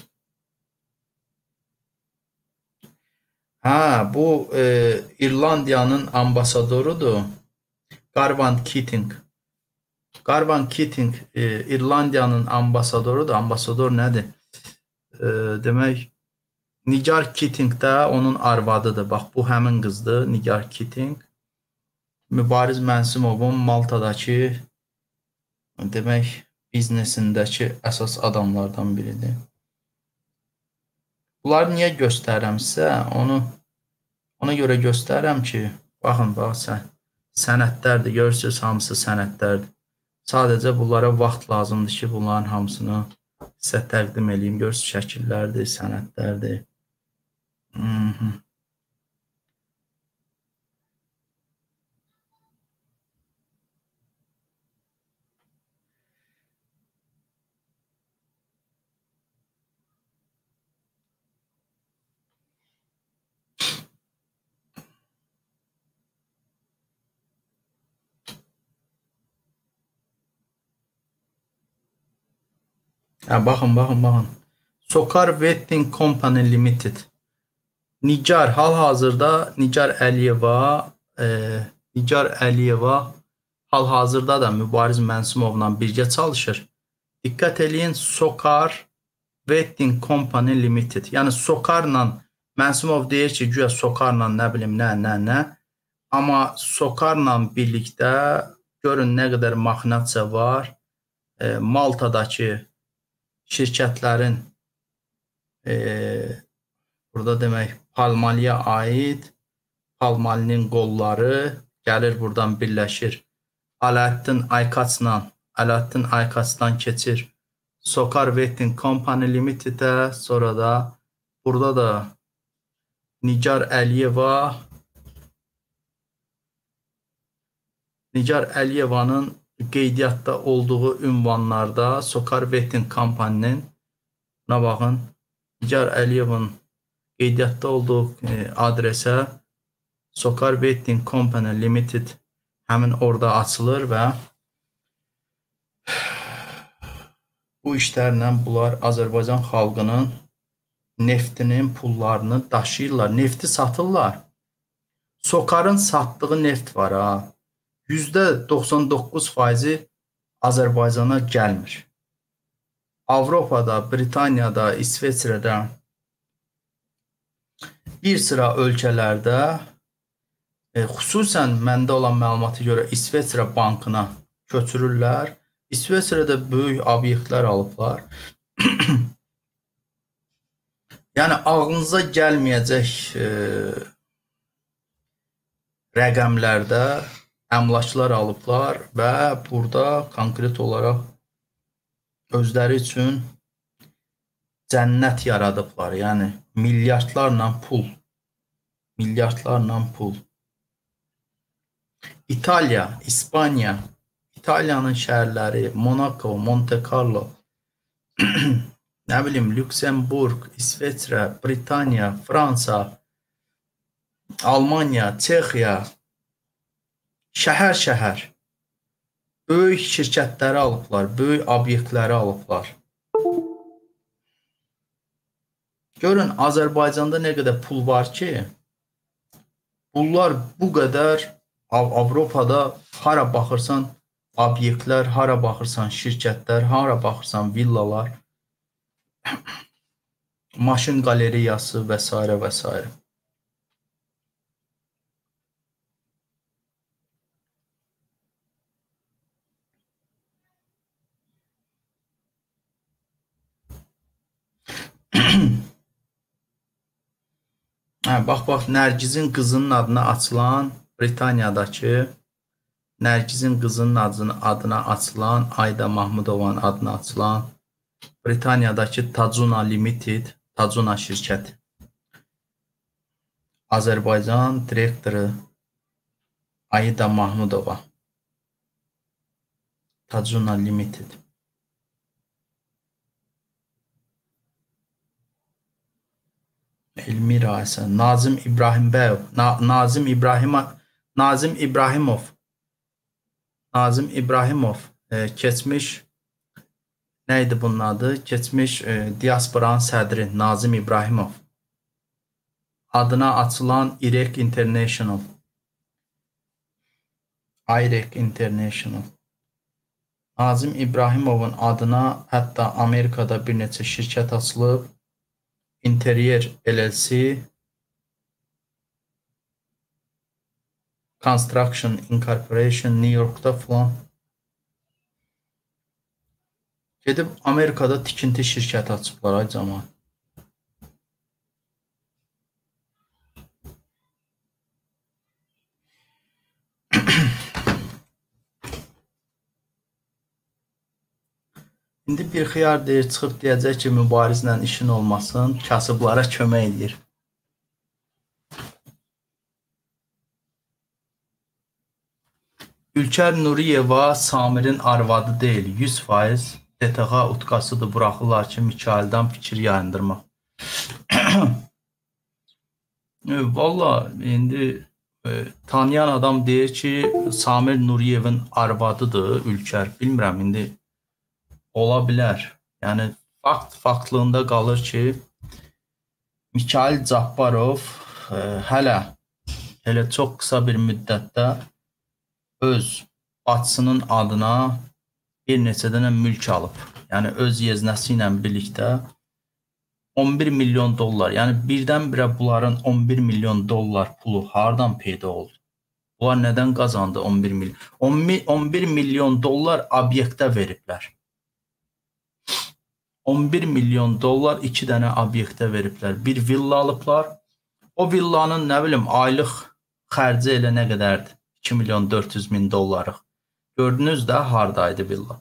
hə, bu e, İrlandiyanın ambasadorudur, Garvan Keating. Garvan Keating e, İrlandiyanın ambasadorudur. Ambasador nədir? E, demək, Nigar Keating də onun arvadıdır. Bax, bu həmin qızdır, Nigar Keating. Mübariz Mənsimovun Maltadakı, demək, biznesindəki əsas adamlardan biridir. Bunları niyə göstərirəm sizə? Onu, ona görə göstərirəm ki, baxın, bax, sənədlərdir, görürsünüz, hamısı sənədlərdir. Sadəcə bunlara vaxt lazımdır ki, bunların hamısını sizə təqdim edeyim. Görürsünüz, şəkillərdir, sənədlərdir. Hı-hı. Ya baxın, baxın, baxın. Sokar Wedding Company Limited. Nigar, hal-hazırda Nigar Əliyeva, e, Nigar Əliyeva hal-hazırda da Mübariz Mənsimovla birgə çalışır. Diqqət eləyin, Sokar Wedding Company Limited. Yəni Sokarla, Mənsimov deyir ki, güya Sokarla nə bilim, nə, nə, nə. Amma Sokarla birlikdə görün nə qədər maxinasiya var. E, Maltadakı şirkətlərin e, burada demək Palmaliyə aid, Palmalinin qolları gəlir buradan birləşir. Alaaddin Aykaçla, Alaaddin Aykaçdan keçir Sokar Wedding Company Limited-ə, sonra da burada da Nigar Əliyeva, Nigar Əliyevanın qeydiyyatda olduğu ünvanlarda Sokar Wedding Company-nin, buna baxın, Nigar Əliyevanın qeydiyyatda olduğu e, adresə Sokar Betting Company Limited həmin orada açılır və bu işlərlə bunlar Azərbaycan xalqının neftinin pullarını daşıyırlar, nefti satırlar. Sokarın satdığı neft var ha. yüzdə doxsan doqquz faizi Azərbaycana gəlmir. Avropada, Britaniyada, İsveçrədə, bir sıra ölkələrdə, e, xüsusən məndə olan məlumata görə İsveçrə bankına köçürürlər. İsveçrədə böyük obyektlər alıblar. Yəni ağlınıza gəlməyəcək e, rəqəmlərdə əmlaklar alıblar və burada konkret olaraq özləri üçün cənnət yaradıblar. Yəni milyardlarla pul. Milyardlarla pul. İtaliya, İspanya, İtaliyanın şəhərləri, Monaco, Monte Carlo, nə bilim, Lüksemburg, İsveçrə, Britaniya, Fransa, Almanya, Çexiya, şəhər-şəhər böyük şirkətləri alıblar, böyük obyektləri alıblar. Görün, Azərbaycanda nə qədər pul var ki, bunlar bu qədər Avropada hara baxırsan obyektlər, hara baxırsan şirkətlər, hara baxırsan villalar, maşın qalereyası və s. və s. Hə, bax, bax, Nərgizin qızının adına açılan, Britaniyadakı Nərgizin qızının adına, adına açılan, Ayda Mahmudovanın adına açılan, Britaniyadakı Tacuna Limited, Tacuna şirkəti. Azərbaycan direktoru Ayda Mahmudova. Tacuna Limited. Elmira Həsən, Nazim İbrahimbəyov, Na Nazim İbrahimov, Nazim İbrahimov, Nazim İbrahimov, e, keçmiş, nə idi bunun adı? Keçmiş e, diasporanın sədri Nazim İbrahimov. Adına açılan İREK International. İREK International. Nazim İbrahimovun adına hətta Amerikada bir neçə şirkət açılıb. Interior L L C, Construction Incorporation, New York'da falan. Gedib Amerikada tikinti şirkəti açıblar ay cəmaət. İndi bir xiyar deyir, çıxıb deyəcək ki, mübarizlə işin olmasın, kasıblara kömək edir. Ülker Nuriyeva Samirin arvadı deyil, yüz faiz D T X utqasıdır, buraxırlar ki, Mikaildən fikir yayındırmaq. Valla, indi e, tanıyan adam deyir ki, Samir Nuriyevin arvadıdır Ülker, bilmirəm, indi ola bilər. Yəni, fakt faktlığında qalır ki, Mikail Cabbarov e, hələ, hələ çox qısa bir müddətdə öz bacısının adına bir neçə dənə mülk alıb. Yəni, öz yeznəsi ilə birlikdə on bir milyon dollar, yəni birdən-birə bunların on bir milyon dollar pulu hardan peyda oldu? Bunlar nədən qazandı on bir milyon? on bir milyon dollar obyektə veriblər. on bir milyon dollar iki dənə obyektə veriblər. Bir villa alıblar. O villanın nə bilim aylıq xərci elə nə qədərdir? iki milyon dörd yüz min dollarıq. Gördünüz də hardaydı villa.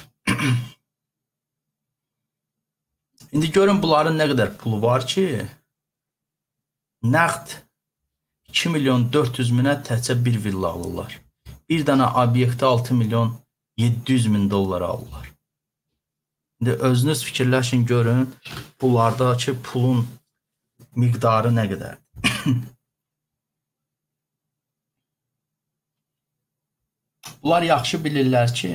İndi görün bunların nə qədər pulu var ki, nəqd iki milyon dörd yüz minə təkcə bir villa alırlar. Bir dənə obyektə altı milyon yeddi yüz min dollar alırlar. İndi özünüz fikirləşin, görün, bunlardakı pulun miqdarı nə qədərdir? Bunlar yaxşı bilirlər ki,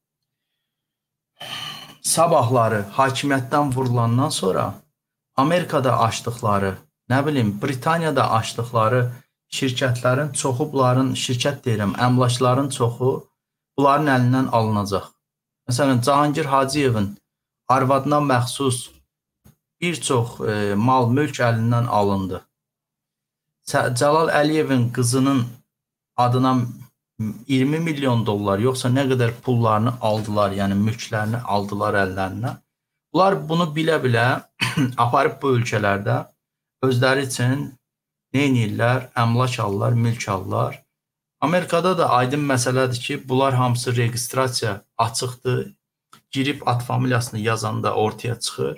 sabahları hakimiyyətdən vurulandan sonra Amerikada açdıqları, nə bilim, Britaniyada açdıqları şirkətlərin çoxu, bunların, şirkət deyirəm, əmlakların çoxu bunların əlindən alınacaq. Məsələn, Cahangir Hacıyevin arvadına məxsus bir çox e, mal, mülk əlindən alındı. Cəlal Əliyevin qızının adına iyirmi milyon dollar, yoxsa nə qədər pullarını aldılar, yəni mülklərini aldılar əllərinə. Bunlar bunu bilə-bilə aparıb bu ölkələrdə özləri üçün nə edirlər? Əmlak alırlar, mülk alırlar. Amerikada da aydın məsələdir ki, bunlar hamısı registrasiya açıqdır. Girib ad familiyasını yazanda ortaya çıxır.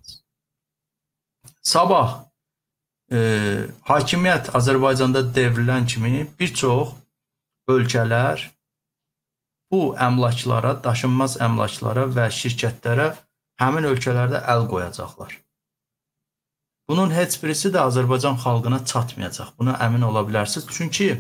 Sabah e, hakimiyyət Azərbaycanda devrilən kimi bir çox ölkələr bu əmlaklara, daşınmaz əmlaklara və şirkətlərə həmin ölkələrdə əl qoyacaqlar. Bunun heç birisi də Azərbaycan xalqına çatmayacaq. Buna əmin ola bilərsiniz. Çünki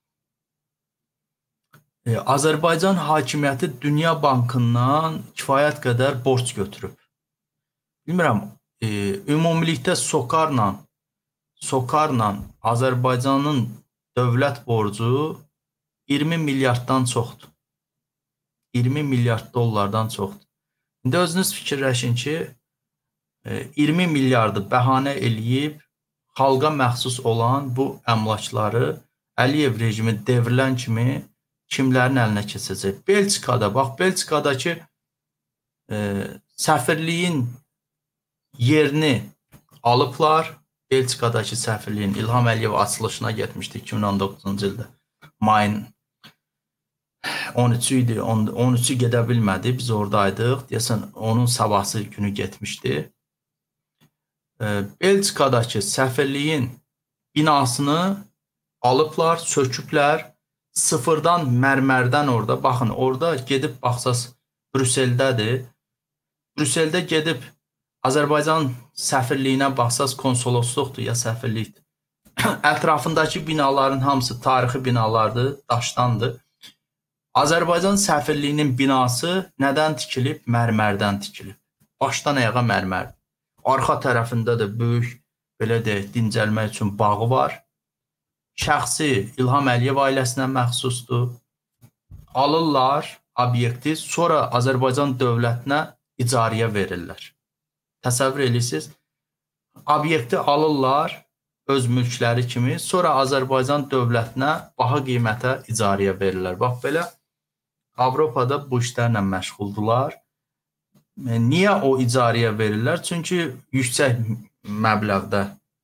e, Azərbaycan hakimiyyəti Dünya Bankından kifayət qədər borc götürüb. Bilmirəm, e, ümumilikdə SOCAR-la SOCAR-la Azərbaycanın dövlət borcu iyirmi milyarddan çoxdur. iyirmi milyard dollardan çoxdur. İndi özünüz fikirləşin ki, iyirmi milyardı bəhanə eləyib xalqa məxsus olan bu əmlakları Əliyev rejimi devrilən kimi kimlərin əlinə keçəcək? Belçikada, bax, Belçikadakı e, səfirliyin yerini alıblar. Belçikadakı səfirliyin İlham Əliyev açılışına getmişdi iki min on doqquzuncu ildə. Mayın on üçü idi, on üçü gedə bilmədi, biz oradaydıq. Deyəsən, onun sabahsı günü getmişdi. Belçikadakı səfirliyin binasını alıblar, söküblər, sıfırdan mərmərdən orada, baxın, orada gedib baxsaz Brüsseldədir. Brüsseldə gedib Azərbaycan səfirliyinə baxsaz konsolosluqdur ya səfirlikdir. Ətrafındakı binaların hamısı tarixi binalardır, daşdandır. Azərbaycan səfirliyinin binası nədən tikilib? Mərmərdən tikilib. Başdan ayağa mərmərdir. Arxa tərəfində də böyük, belə deyək, dincəlmək üçün bağı var. Şəxsi İlham Əliyev ailəsinə məxsusdur. Alırlar obyekti, sonra Azərbaycan dövlətinə icarəyə verirlər. Təsəvvür edirsiniz, obyekti alırlar öz mülkləri kimi, sonra Azərbaycan dövlətinə baha qiymətə icarəyə verirlər. Bax, belə Avropada bu işlərlə məşğuldular. Niyə o icarəyə verirlər? Çünki yüksək məbləğdə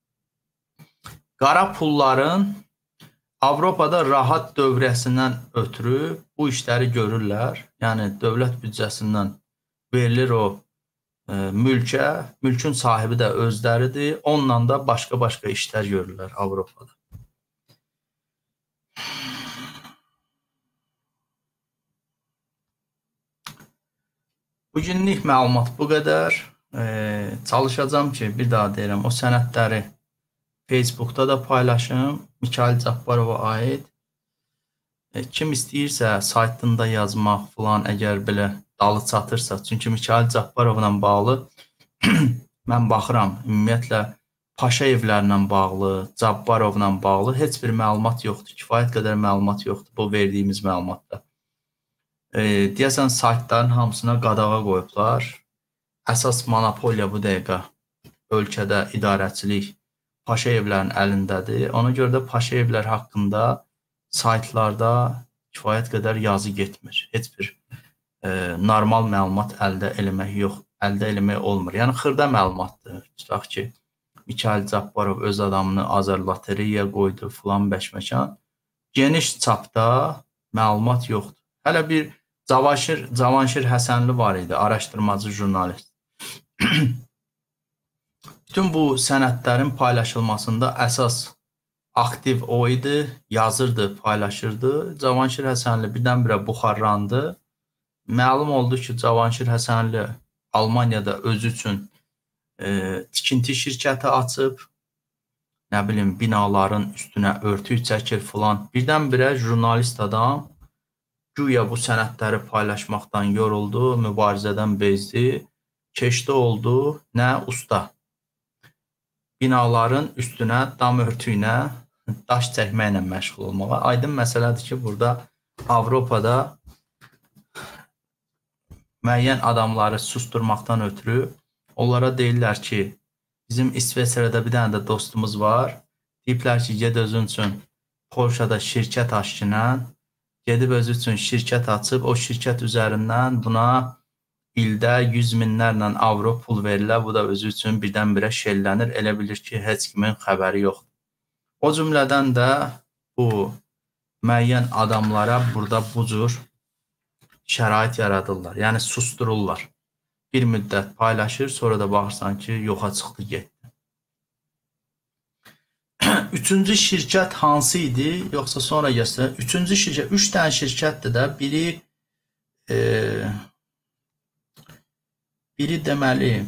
qara pulların Avropada rahat dövrəsindən ötürü bu işləri görürlər. Yəni, dövlət büdcəsindən verilir o e, mülkə, mülkün sahibi də özləridir. Onunla da başqa-başqa işlər görürlər Avropada. Bugünlük məlumat bu qədər. Ee, çalışacağım ki, bir daha deyirəm, o sənədləri Facebookda da paylaşım. Mikayıl Cabbarova aid. E, kim istəyirsə saytında yazmaq falan, əgər belə dalı çatırsa. Çünki Mikayıl Cabbarovla bağlı mən baxıram, ümumiyyətlə Paşa evlərlə bağlı, Cabbarovla bağlı heç bir məlumat yoxdur. Kifayət qədər məlumat yoxdur bu verdiyimiz məlumatda. E, deyəsən, saytların hamısına qadağa qoyublar. Əsas monopoliya bu dəqiqə ölkədə idarəçilik Paşa evlərin əlindədir. Ona görə də Paşa evlər haqqında saytlarda kifayət qədər yazı getmir. Heç bir e, normal məlumat əldə eləmək yox, əldə eləmək olmur. Yəni, xırda məlumatdır. Tutaq ki, Mikayıl Cabbarov öz adamını Azər Loteriyaya qoydu, filan bəşməkan. Geniş çapda məlumat yoxdur. Hələ bir Cavanşir, Cavanşir Həsənli var idi, araşdırmacı jurnalist. Bütün bu sənədlərin paylaşılmasında əsas aktiv o idi, yazırdı, paylaşırdı. Cavanşir Həsənli birdən-birə buxarlandı. Məlum oldu ki, Cavanşir Həsənli Almaniyada özü üçün e, tikinti şirkəti açıb, nə bilim, binaların üstünə örtü çəkir filan. Birdən-birə jurnalist adam güya bu sənədləri paylaşmaqdan yoruldu, mübarizədən bezdi, keçdi oldu, nə usta. Binaların üstünə, dam örtüyünə, daş çəkməklə məşğul olmağa. Aydın məsələdir ki, burada Avropada müəyyən adamları susturmaqdan ötürü onlara deyirlər ki, bizim İsveçrədə bir dənə də dostumuz var. Deyiblər ki, ged özün üçün Polşada şirkət açkınən, gedib özü üçün şirkət açıb, o şirkət üzərindən buna ildə yüz minlərlə avro pul verirlər. Bu da özü üçün birdən-birə şellənir. Elə bilir ki, heç kimin xəbəri yoxdur. O cümlədən də bu müəyyən adamlara burada bu cür şərait yaradırlar. Yəni sustururlar. Bir müddət paylaşır, sonra da baxırsan ki, yoxa çıxdı, getdi. Üçüncü şirkət hansı idi? Yoxsa sonra gəlsin. Üçüncü şirkət, üç dənə şirkətdir də. Biri e, biri deməli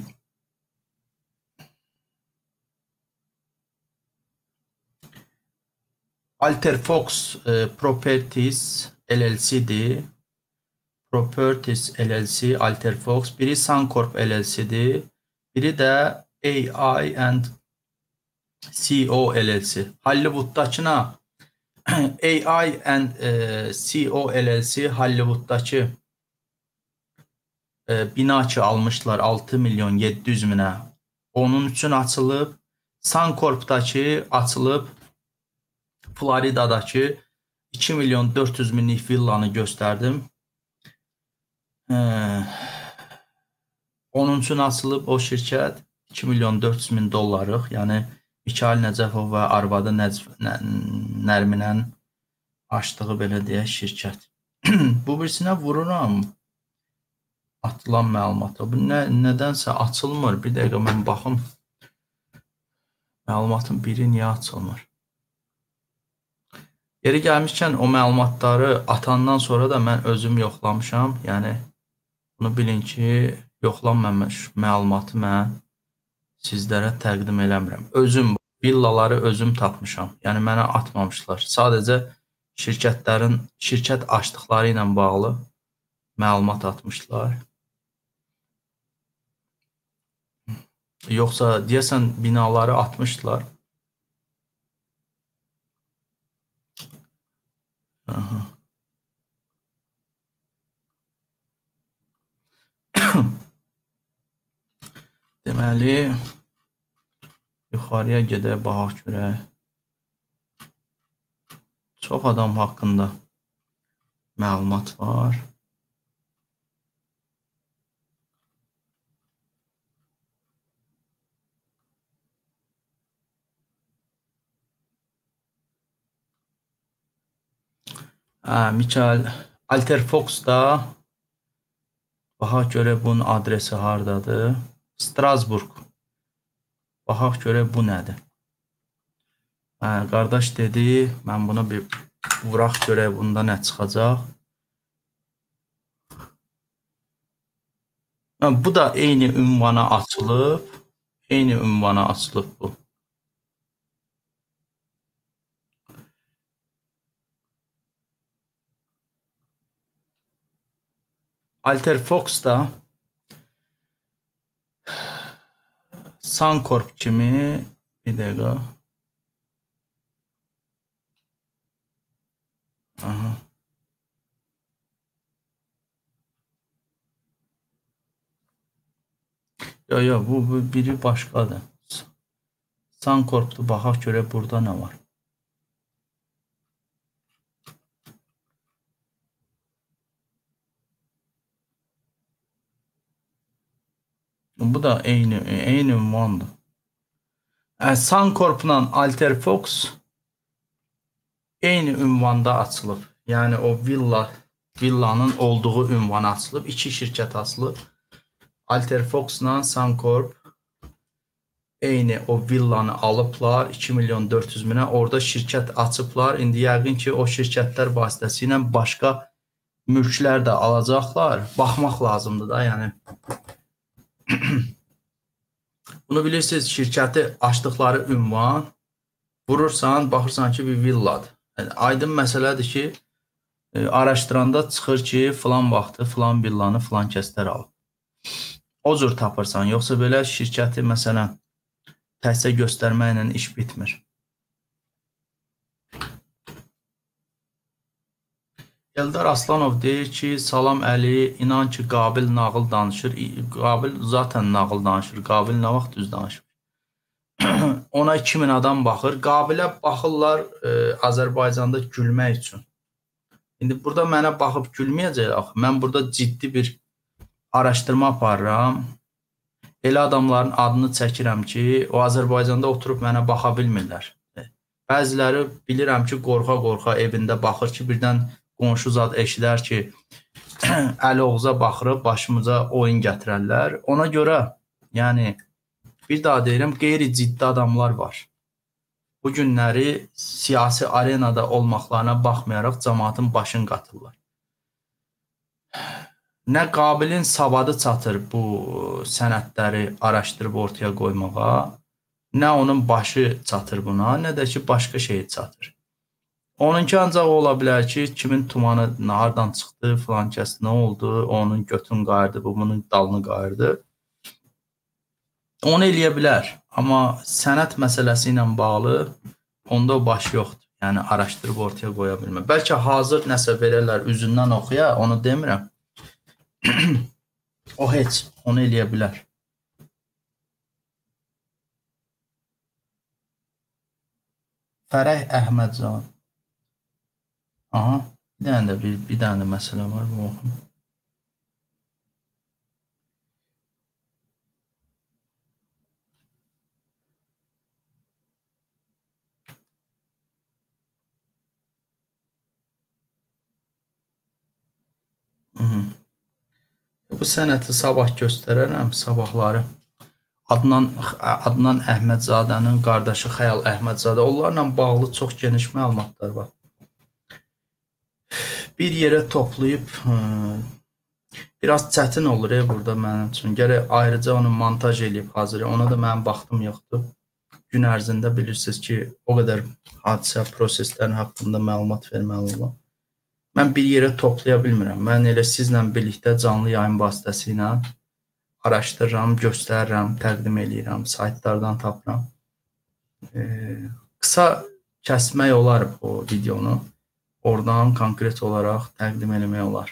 Alterfox e, Properties L L C'dir. Properties L L C, Alterfox. Biri Suncorp L L C'dir. Biri də A I and C O L L C. Hollywood'dakına A I and e, C O L L C Hollywood'dakı e, bina ki almışlar altı milyon yeddi yüz minə. Onun üçün açılıb. Suncorp'dakı açılıb. Florida'dakı iki milyon dörd yüz minlik villanı göstərdim. Ee, onun üçün açılıb o şirkət iki milyon dörd yüz min dollarlıq, yəni Mikail Nəcəfov və arvadı Nərminən açdığı belə deyək şirkət. Bu birisinə vururam atılan məlumata. Bu nə, nədənsə açılmır. Bir dəqiqə mən baxım. Məlumatın biri niyə açılmır? Yeri gəlmişkən o məlumatları atandan sonra da mən özüm yoxlamışam. Yəni bunu bilin ki, yoxlanmamış məlumatı mən sizlərə təqdim eləmirəm. Özüm villaları özüm tapmışam. Yəni mənə atmamışlar. Sadəcə şirkətlərin şirkət açdıqları ilə bağlı məlumat atmışlar. Yoxsa deyəsən binaları atmışdılar. Aha. Deməli, yuxarıya gedək, baxaq görək. Çox adam haqqında məlumat var. Hə, Mikail Alterfox'da baxaq görək bunun adresi hardadır? Strasburg. Baxaq görək bu nədir? Hə, qardaş dedi, mən bunu bir vuraq görək bunda nə çıxacaq. Hə, bu da eyni ünvana açılıb. Eyni ünvana açılıb bu. Alterfox'da Suncorp kimi bir dəqiqə. Aha. Yo, yo, bu, bu biri başqadır. Suncorp'da baxaq görək burada nə var. Bu da eyni, eyni ünvandır. E, Suncorp'la Alterfox eyni ünvanda açılıb. Yəni o villa, villanın olduğu ünvana açılıb. İki şirkət açılıb. Alterfox'la Suncorp eyni o villanı alıblar. iki milyon dörd yüz minə. Orada şirkət açıblar. İndi yəqin ki o şirkətlər vasitəsilə başqa mülklər də alacaqlar. Baxmaq lazımdır da, yəni. Bunu bilirsiniz, şirkəti açdıqları ünvan vurursan, baxırsan ki bir villadır. Yəni, aydın məsələdir ki, e, araşdıranda çıxır ki, filan vaxtı, filan villanı filan kəslər alıb. O cür tapırsan, yoxsa belə şirkəti məsələn təhsə göstərməklə iş bitmir. Eldar Aslanov deyir ki, salam Əli, inan ki, Qabil nağıl danışır. Qabil zaten nağıl danışır. Qabil nə vaxt düz danışır? Ona iki min adam baxır. Qabilə baxırlar e, Azərbaycanda gülmək üçün. İndi burada mənə baxıb gülməyəcək. Axı. Mən burada ciddi bir araşdırma aparıram. Elə adamların adını çəkirəm ki, o Azərbaycanda oturub mənə baxa bilmirlər. Bəziləri bilirəm ki, qorxa-qorxa evində baxır ki, birdən qonşu zad eşidər ki, Əli Oğuza baxırıb başımıza oyun gətirərlər. Ona görə, yəni, bir daha deyirəm, qeyri-ciddi adamlar var. Bu günləri siyasi arenada olmaqlarına baxmayaraq cəmaatın başını qatırlar. Nə Qabilin savadı çatır bu sənədləri araşdırıb ortaya qoymağa, nə onun başı çatır buna, nə də ki, başqa şey çatır. Onunki ancaq ola bilər ki, kimin tumanı hardan çıxdı, filan kəs nə oldu, onun götün qayırdı, bu bunun dalını qayırdı. Onu eləyə bilər, amma sənət məsələsi ilə bağlı onda o baş yoxdur. Yəni, araşdırıb ortaya qoya bilmir. Bəlkə hazır nəsə verərlər, üzündən oxuya, onu demirəm. O heç, onu eləyə bilər. Fərəh Əhmədcan. Aha, bir dənə də bir, bir dənə də məsələ var, bu oxum. Bu sənəti sabah göstərərəm, sabahları. Adnan, Adnan Əhmədzadənin qardaşı Xəyal Əhmədzadə, onlarla bağlı çox geniş məlumatlar var. Bir yerə toplayıb, biraz çətin olur e, burada mənim üçün. Gərək ayrıca onu montaj edib hazır. Ona da mənim vaxtım yoxdur. Gün ərzində bilirsiniz ki, o qədər hadisə, proseslərin haqqında məlumat verməli olan. Mən bir yerə toplaya bilmirəm. Mən elə sizlə birlikdə canlı yayın vasitəsilə araşdırıram, göstərirəm, təqdim edirəm, saytlardan tapıram. E, qısa kəsmək olar bu videonu. Oradan konkret olaraq təqdim eləmək olar.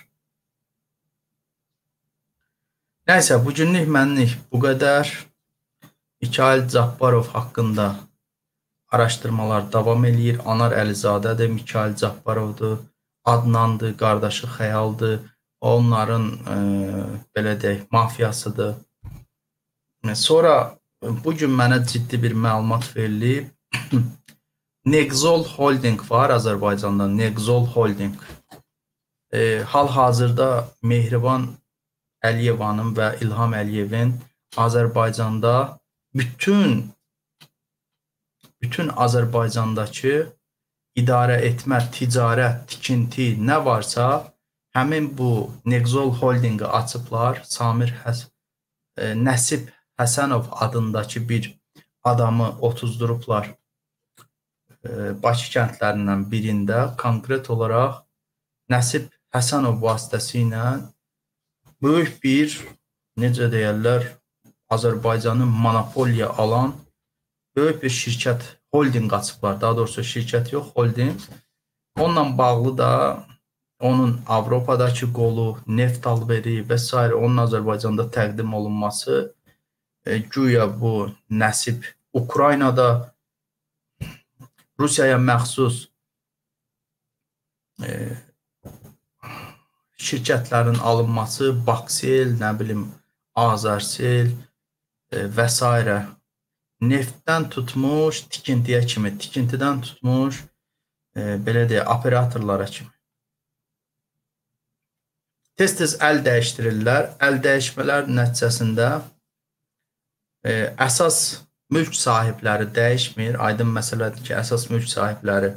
Nəysə, bugünlük mənlik bu qədər. Mikayıl Cabbarov haqqında araşdırmalar davam edir. Anar Əlizadə də Mikayıl Cabbarovdur. Adnandır, qardaşı Xəyaldır. Onların e, belə deyək, mafiyasıdır. Sonra bugün mənə ciddi bir məlumat verilib. Nexol Holding var Azərbaycanda. Nexol Holding. E, Hal-hazırda Mehriban Əliyevanın və İlham Əliyevin Azərbaycanda bütün bütün Azərbaycandakı idarə etmə, ticarət, tikinti nə varsa, həmin bu Nexol Holdinqi açıblar. Samir Həs e, Nəsib Həsənov adındakı bir adamı otuzdurublar e, Bakı kəndlərindən birində. Konkret olaraq Nəsib Həsənov vasitəsilə böyük bir, necə deyərlər, Azərbaycanı monopoliya alan böyük bir şirkət, holding açıblar. Daha doğrusu şirkət yox, holding. Onunla bağlı da onun Avropadakı qolu, neft alveri və s. onun Azərbaycanda təqdim olunması, e, güya bu Nəsib Ukraynada Rusiyaya məxsus e, şirkətlərin alınması, Baksel, nə bilim, Azərsel e, və s. neftdən tutmuş tikintiyə kimi, tikintidən tutmuş e, belə deyək, operatorlara kimi. Tez-tez əl dəyişdirirlər. Əl dəyişmələr nəticəsində e, əsas mülk sahibləri dəyişmir. Aydın məsələdir ki, əsas mülk sahibləri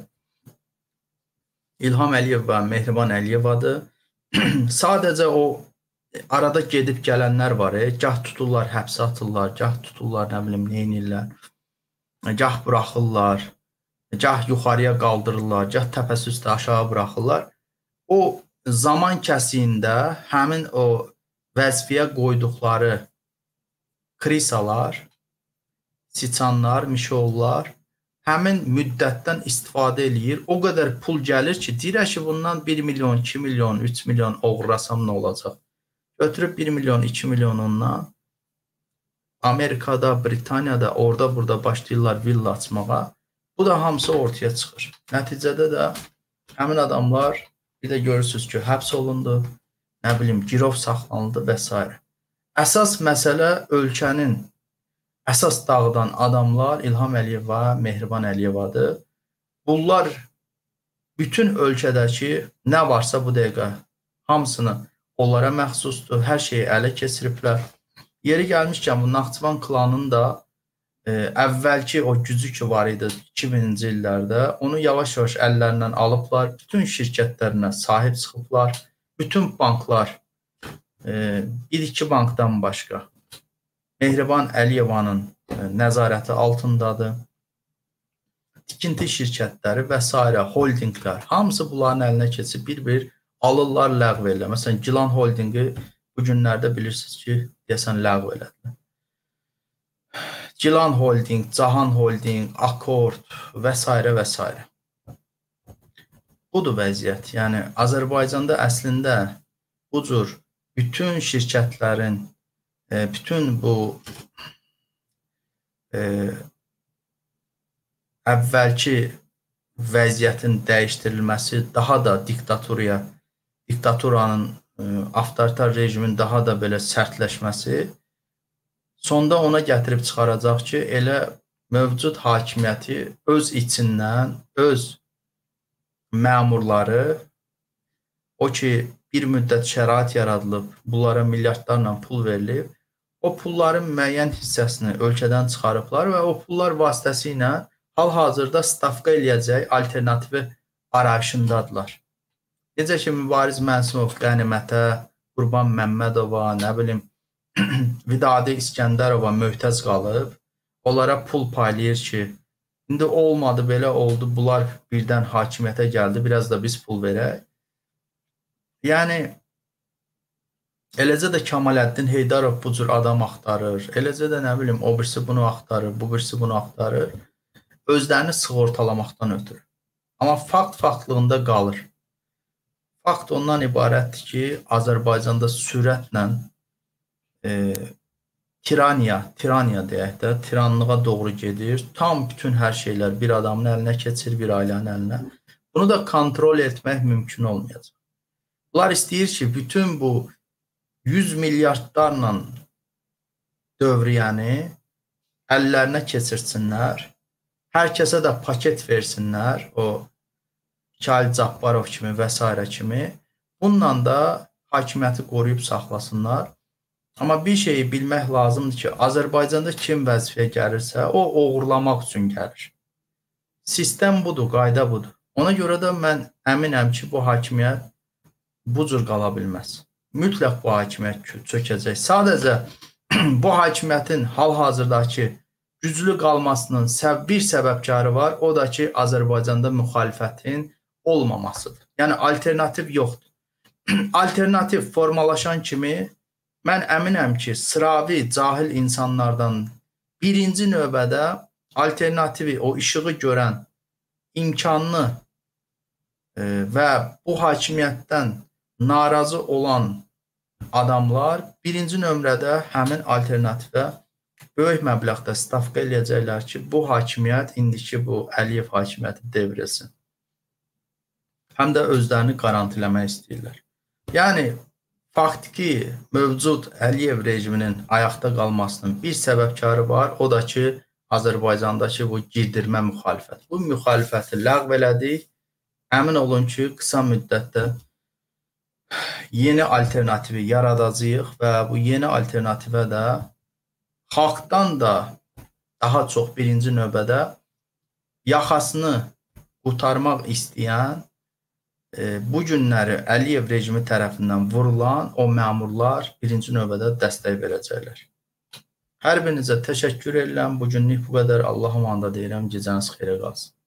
İlham Əliyev və Mehriban Əliyevadır. Sadəcə o arada gedib gələnlər var. E, gah tuturlar, həbsə atırlar, gah tuturlar, nə bilim, neynirlər. Gah buraxırlar, gah yuxarıya qaldırırlar, gah təpəsi üstə aşağı buraxırlar. o zaman kəsiyində həmin o vəzifəyə qoyduqları krisalar, siçanlar, mişollar həmin müddətdən istifadə eləyir. O qədər pul gəlir ki, deyirək ki, bundan bir milyon, iki milyon, üç milyon oğurlasam nə olacaq? Götürüb bir milyon, iki milyon ondan Amerikada, Britaniyada, orada burada başlayırlar villa açmağa. Bu da hamısı ortaya çıxır. Nəticədə də həmin adamlar bir də görürsünüz ki, həbs olundu, nə bilim, girov saxlanıldı və s. Əsas məsələ ölkənin əsas dağıdan adamlar İlham Əliyev və Mehriban Əliyevadır. Bunlar bütün ölkədəki nə varsa bu dəqiqə hamısını onlara məxsusdur, hər şeyi ələ keçiriblər. Yeri gəlmişkən bu Naxçıvan klanının da e, əvvəlki o gücü ki var idi iki bininci illərdə, onu yavaş-yavaş əllərindən alıblar, bütün şirkətlərinə sahib çıxıblar, bütün banklar, e, bir iki bankdan başqa Mehriban Əliyevanın e, nəzarəti altındadır. Tikinti şirkətləri və s. holdinglər, hamısı bunların əlinə keçib bir-bir alırlar, ləğv edirlər. Məsələn, Gilan holdingi bu günlərdə bilirsiniz ki, deyəsən ləğv elədilər. Gilan holding, Cahan holding, Akord və s. və s. Budur vəziyyət. Yəni, Azərbaycanda əslində bu cür bütün şirkətlərin, bütün bu e, əvvəlki vəziyyətin dəyişdirilməsi, daha da diktaturaya, diktaturanın, avtoritar rejimin daha da belə sərtləşməsi sonda ona gətirib çıxaracaq ki, elə mövcud hakimiyyəti öz içindən, öz məmurları, o ki, bir müddət şərait yaradılıb, bunlara milyardlarla pul verilib, o pulların müəyyən hissəsini ölkədən çıxarıblar və o pullar vasitəsilə hal-hazırda stavka eləyəcək alternativi arayışındadılar. Necə ki, Mübariz Mənsimov Qənimətə, Qurban Məmmədova, nə bilim, Vidadi İskəndərova möhtəz qalıb, onlara pul paylayır ki, indi olmadı, belə oldu, bunlar birdən hakimiyyətə gəldi, biraz da biz pul verək. Yəni, eləcə də Kamaləddin Heydarov bu cür adam axtarır, eləcə də nə bilim, o birisi bunu axtarır, bu birisi bunu axtarır, özlərini sığortalamaqdan ötürür. Amma fakt faktlığında qalır. Fakt ondan ibarətdir ki, Azərbaycanda sürətlə e, tiraniya, tiraniya deyək də, tiranlığa doğru gedir. Tam bütün hər şeylər bir adamın əlinə keçir, bir ailənin əlinə. Bunu da kontrol etmək mümkün olmayacaq. Bunlar istəyir ki, bütün bu yüz milyardlarla dövriyəni əllərinə keçirsinlər, hər kəsə də paket versinlər, o Mikhail Cabbarov kimi və s. kimi. Bununla da hakimiyyəti qoruyub saxlasınlar. Amma bir şeyi bilmək lazımdır ki, Azərbaycanda kim vəzifəyə gəlirsə, o oğurlamaq üçün gəlir. Sistem budur, qayda budur. Ona görə də mən əminəm ki, bu hakimiyyət bu cür qala bilməz. Mütləq bu hakimiyyət çökəcək. Sadəcə bu hakimiyyətin hal-hazırdakı güclü qalmasının bir səbəbkarı var, o da ki, Azərbaycanda müxalifətin olmamasıdır. Yəni, alternativ yoxdur. Alternativ formalaşan kimi mən əminəm ki, sıravi, cahil insanlardan birinci növbədə alternativi, o işığı görən, imkanlı e, və bu hakimiyyətdən narazı olan adamlar birinci nömrədə həmin alternativə böyük məbləğdə stavka eləyəcəklər ki, bu hakimiyyət indiki bu Əliyev hakimiyyəti devrilsin. Həm də özlərini qarantiləmək istəyirlər. Yəni, faktiki mövcud Əliyev rejiminin ayaqda qalmasının bir səbəbkarı var, o da ki, Azərbaycandakı bu girdirmə müxalifət. Bu müxalifəti ləğv elədik, əmin olun ki, qısa müddətdə yeni alternativi yaradacağıq və bu yeni alternativə də xalqdan da daha çox birinci növbədə yaxasını qurtarmaq istəyən, bu günləri Əliyev rejimi tərəfindən vurulan o məmurlar birinci növbədə dəstək verəcəklər. Hər birinizə təşəkkür edirəm. Bugünlük bu qədər. Allah amanında deyirəm. Gecəniz xeyrə qalsın.